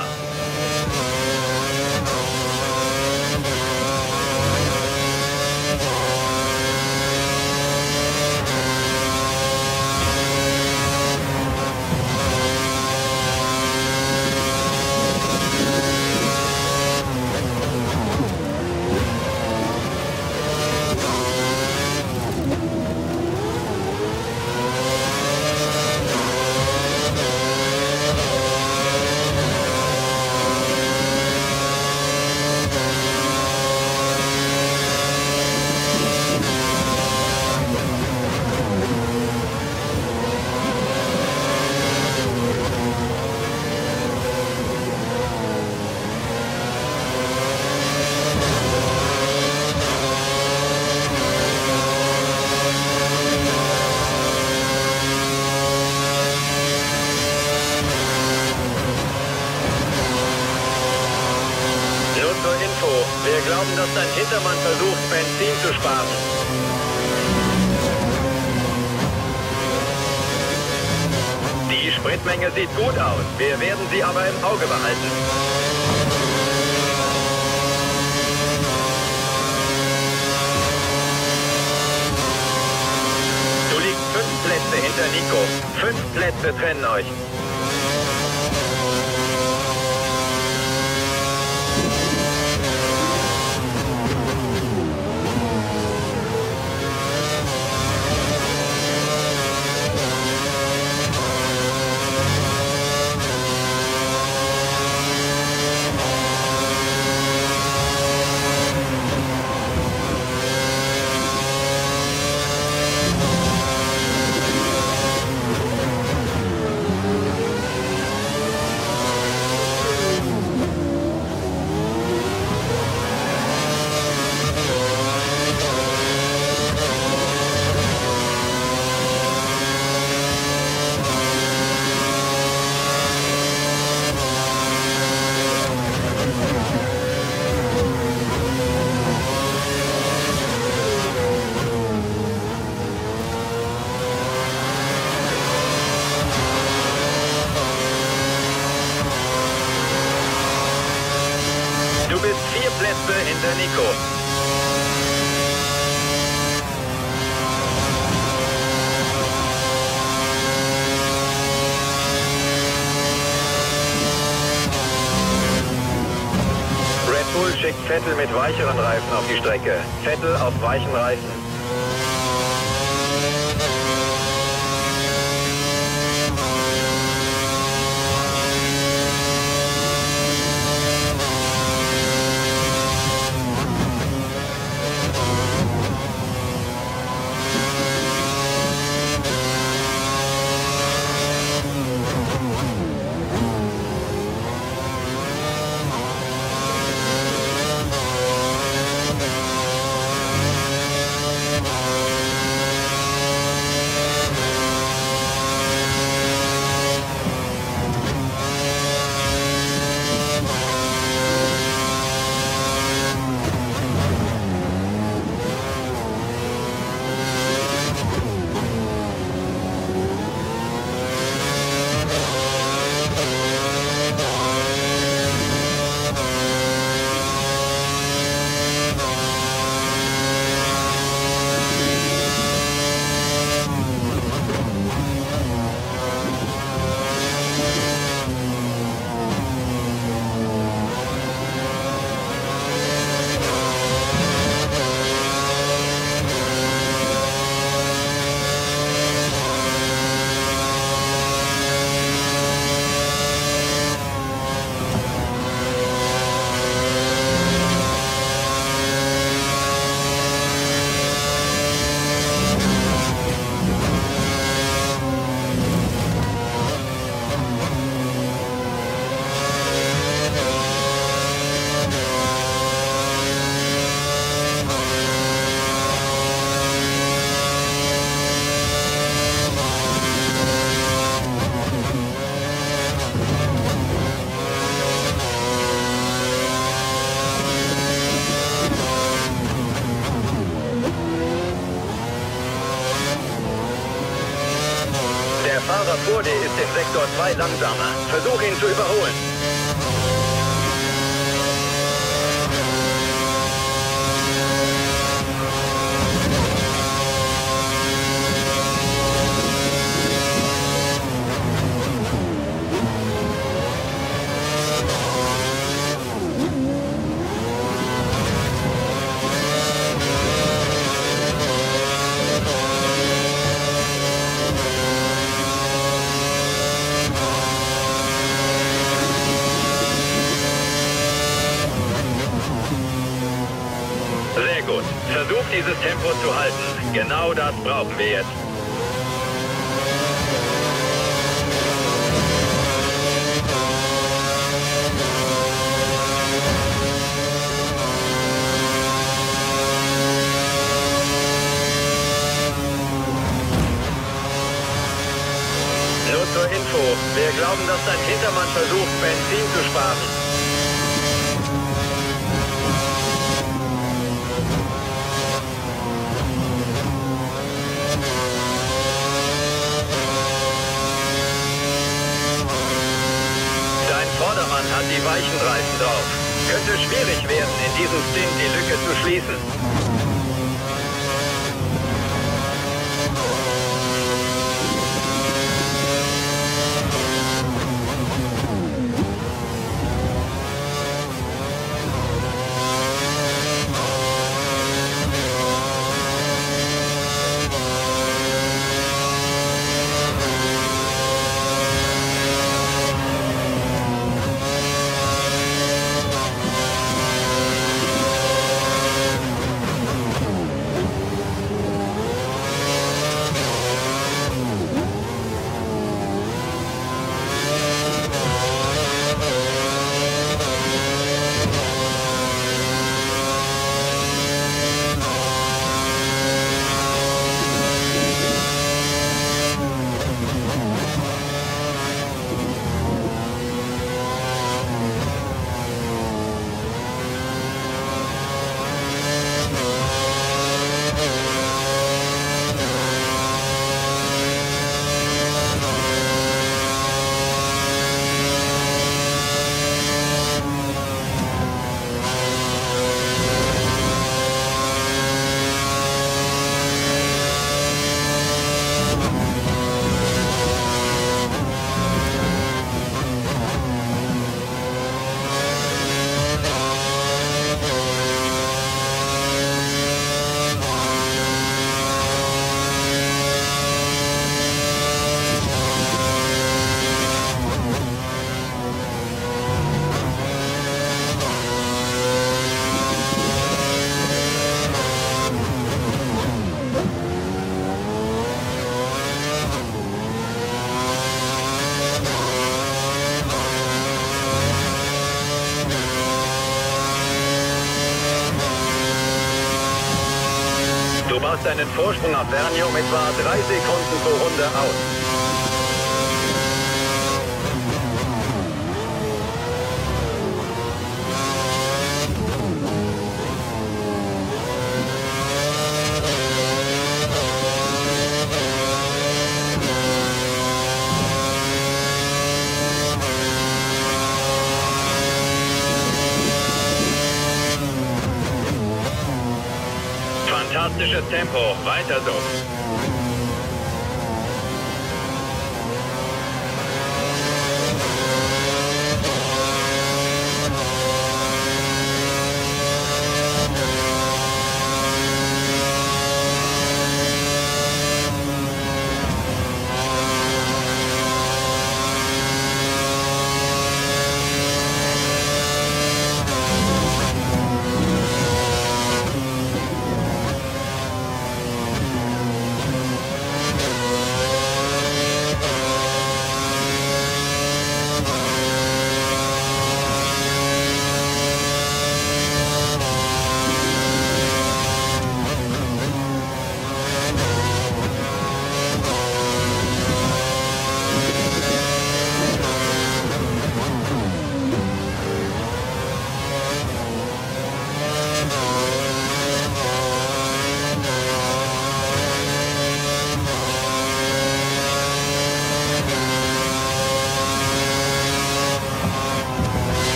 Wir glauben, dass dein Hintermann versucht, Benzin zu sparen. Die Spritmenge sieht gut aus. Wir werden sie aber im Auge behalten. Du liegst 5 Plätze hinter Nico. 5 Plätze trennen euch. Du bist 4 Plätze hinter Nico. Red Bull schickt Vettel mit weicheren Reifen auf die Strecke. Vettel auf weichen Reifen. vor dir ist in Sektor 2 langsamer. Versuch ihn zu überholen. Sehr gut. Versuch dieses Tempo zu halten. Genau das brauchen wir jetzt. Nur zur Info. Wir glauben, dass dein Hintermann versucht, Benzin zu sparen. Vordermann hat die weichen Reifen drauf. Könnte schwierig werden, in diesem Stint die Lücke zu schließen. Du baust deinen Vorsprung auf Vergnaud um etwa 3 Sekunden pro Runde aus. Fantastisches Tempo, weiter so.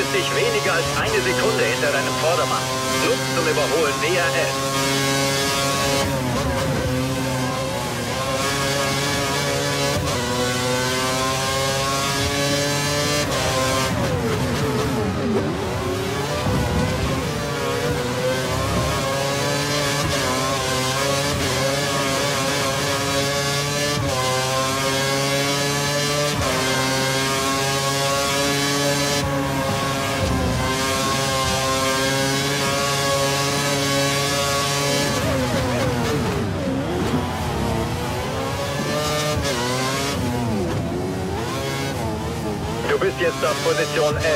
befindest dich weniger als eine Sekunde hinter deinem Vordermann. Luft zum Überholen DRS. Du bist jetzt auf Position 11.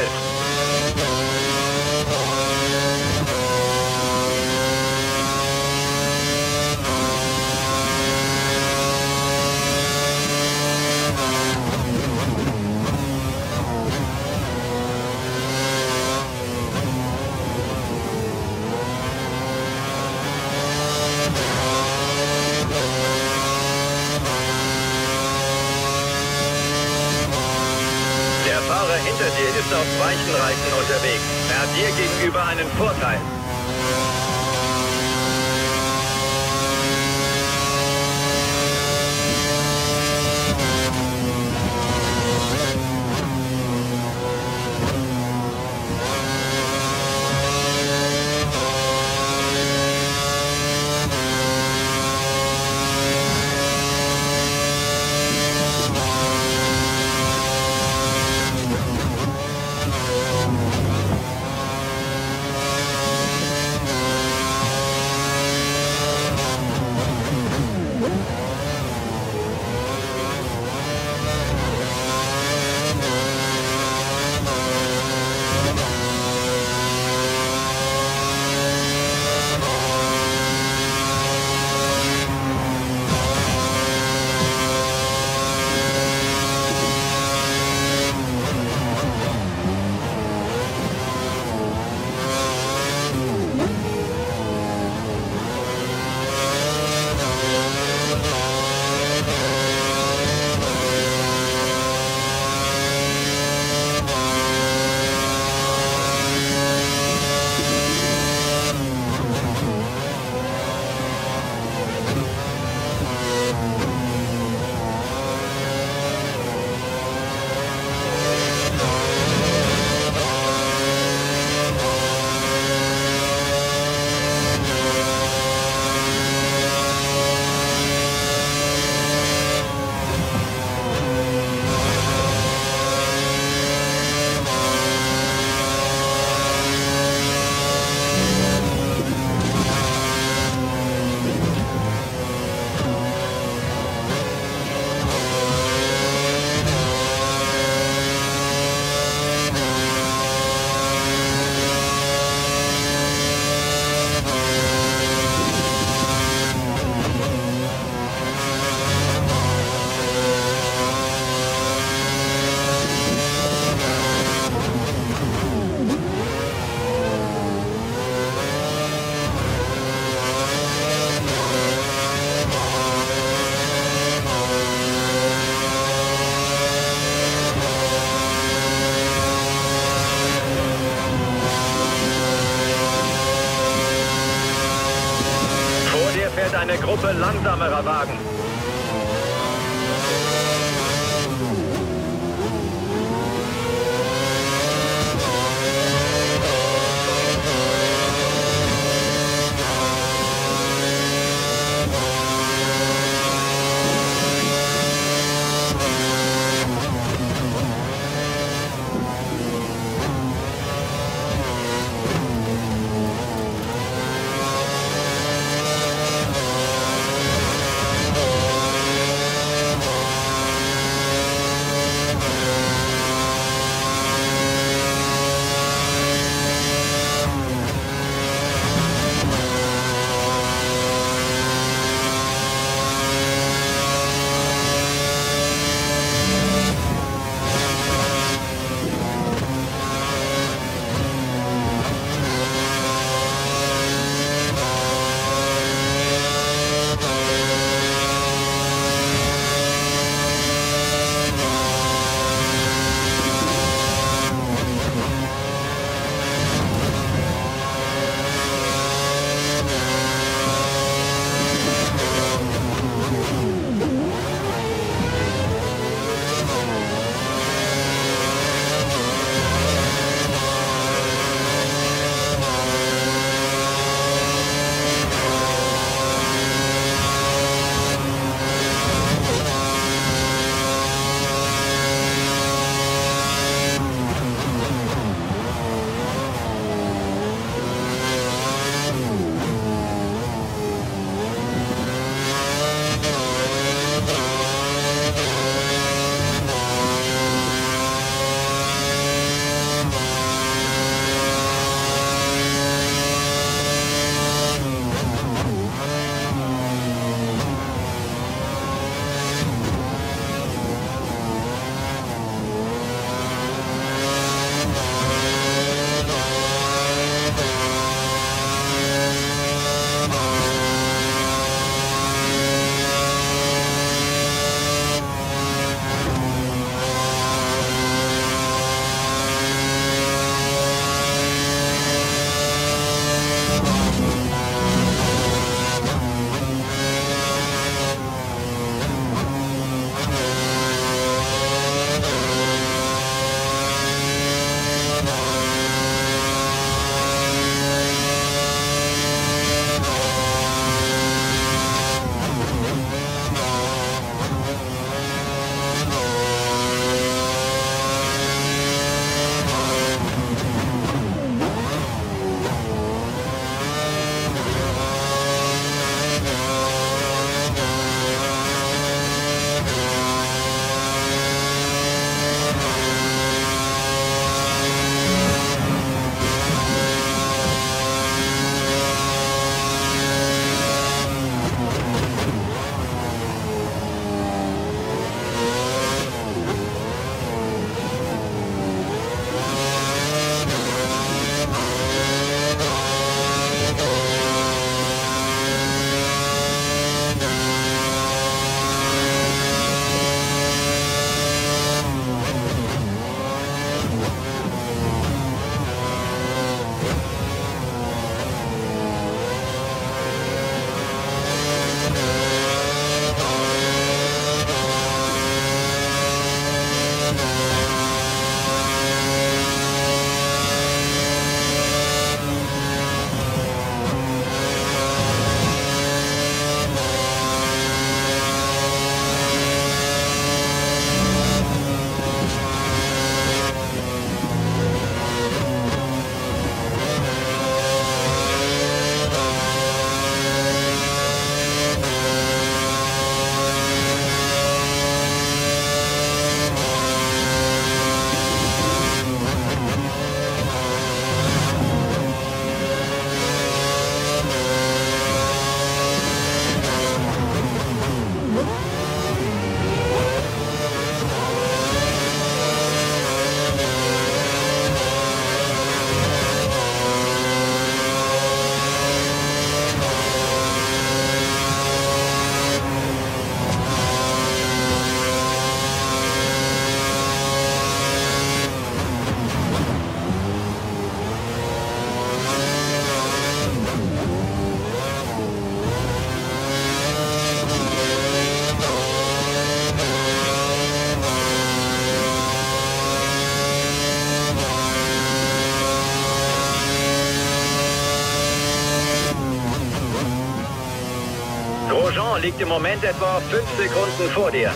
Der Fahrer hinter dir ist auf weichen Reifen unterwegs. Er hat dir gegenüber einen Vorteil. Fährt eine Gruppe langsamerer Wagen. Grosjean liegt im Moment etwa 5 Sekunden vor dir.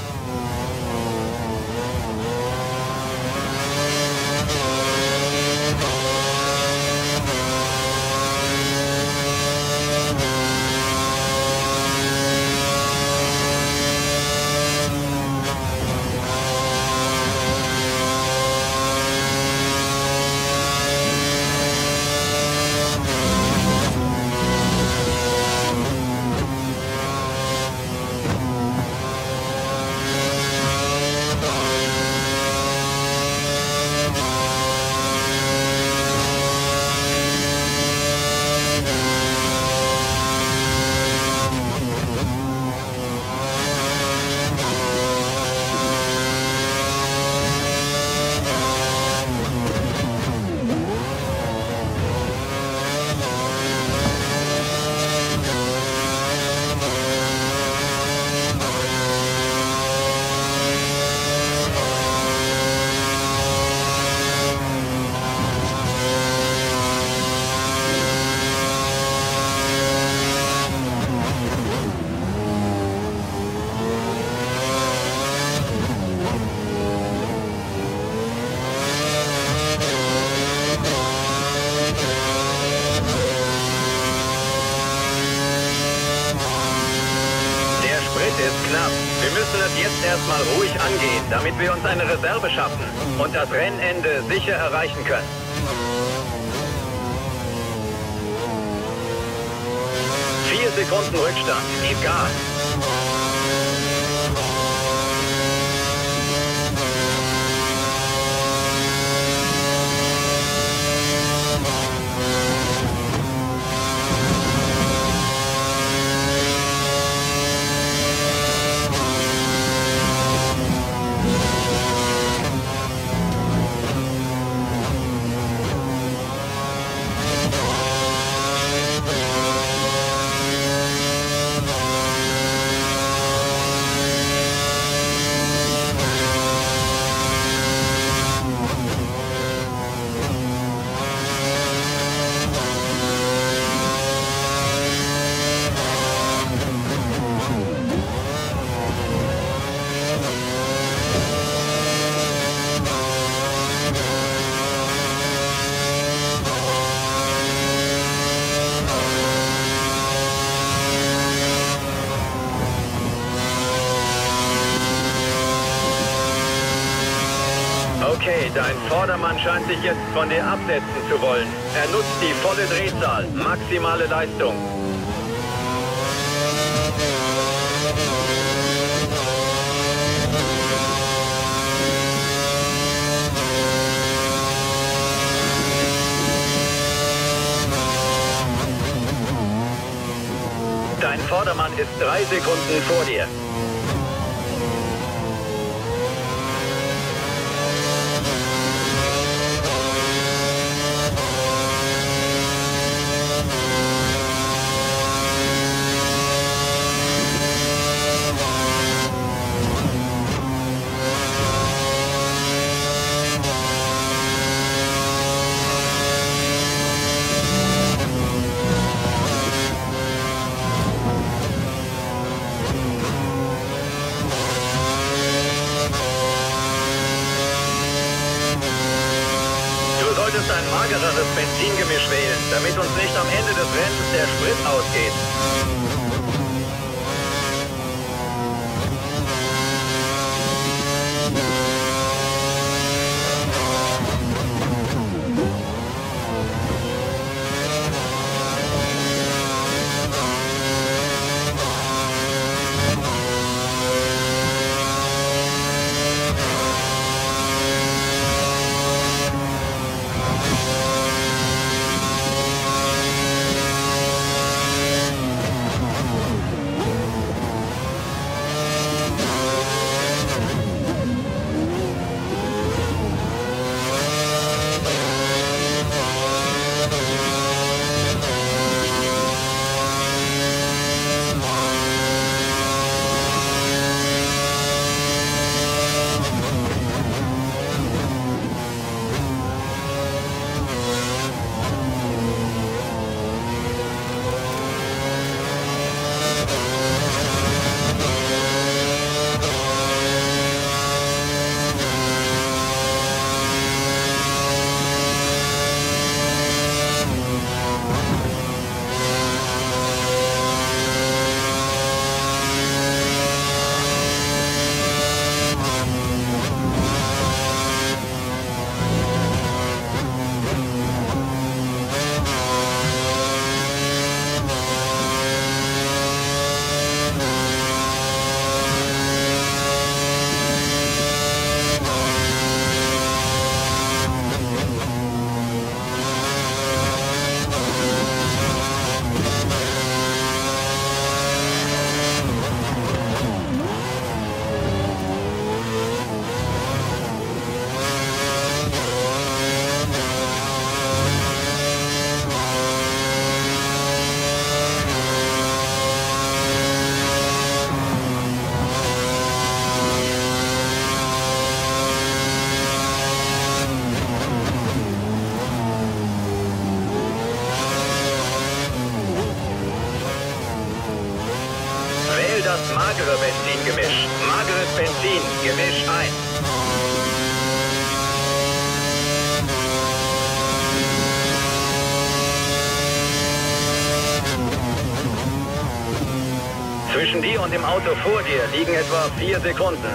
Ist knapp. Wir müssen es jetzt erstmal ruhig angehen, damit wir uns eine Reserve schaffen und das Rennende sicher erreichen können. Vier Sekunden Rückstand. Gib Gas. Okay, dein Vordermann scheint sich jetzt von dir absetzen zu wollen. Er nutzt die volle Drehzahl, maximale Leistung. Dein Vordermann ist 3 Sekunden vor dir. Du solltest ein magereres Benzingemisch wählen, damit uns nicht am Ende des Rennens der Sprit ausgeht. Gemisch 1. Zwischen dir und dem Auto vor dir liegen etwa 4 Sekunden.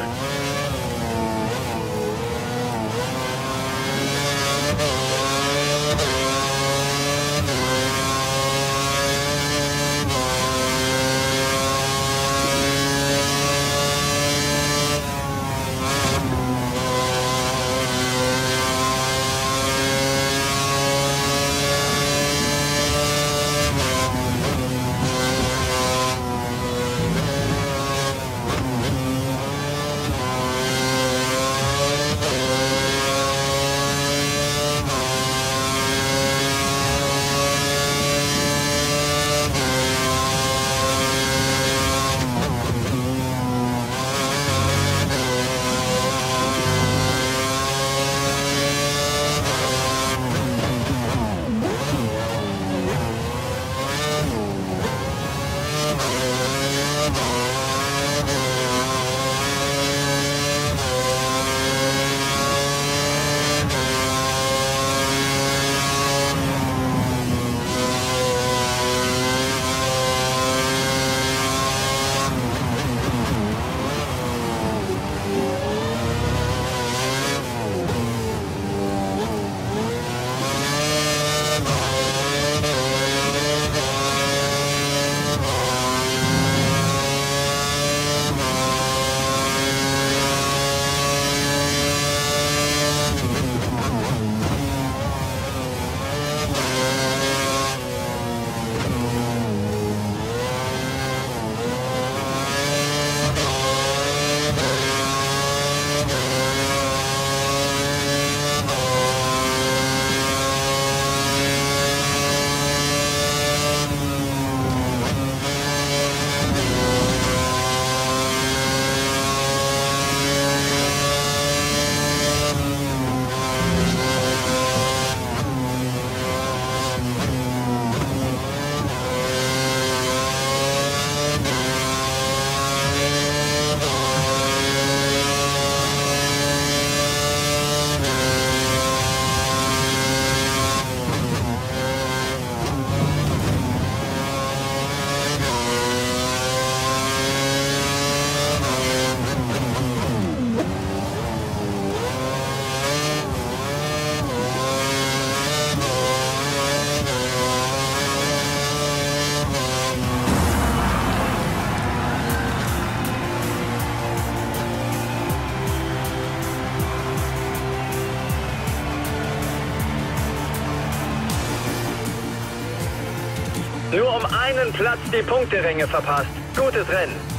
Nur um einen Platz die Punkteränge verpasst. Gutes Rennen.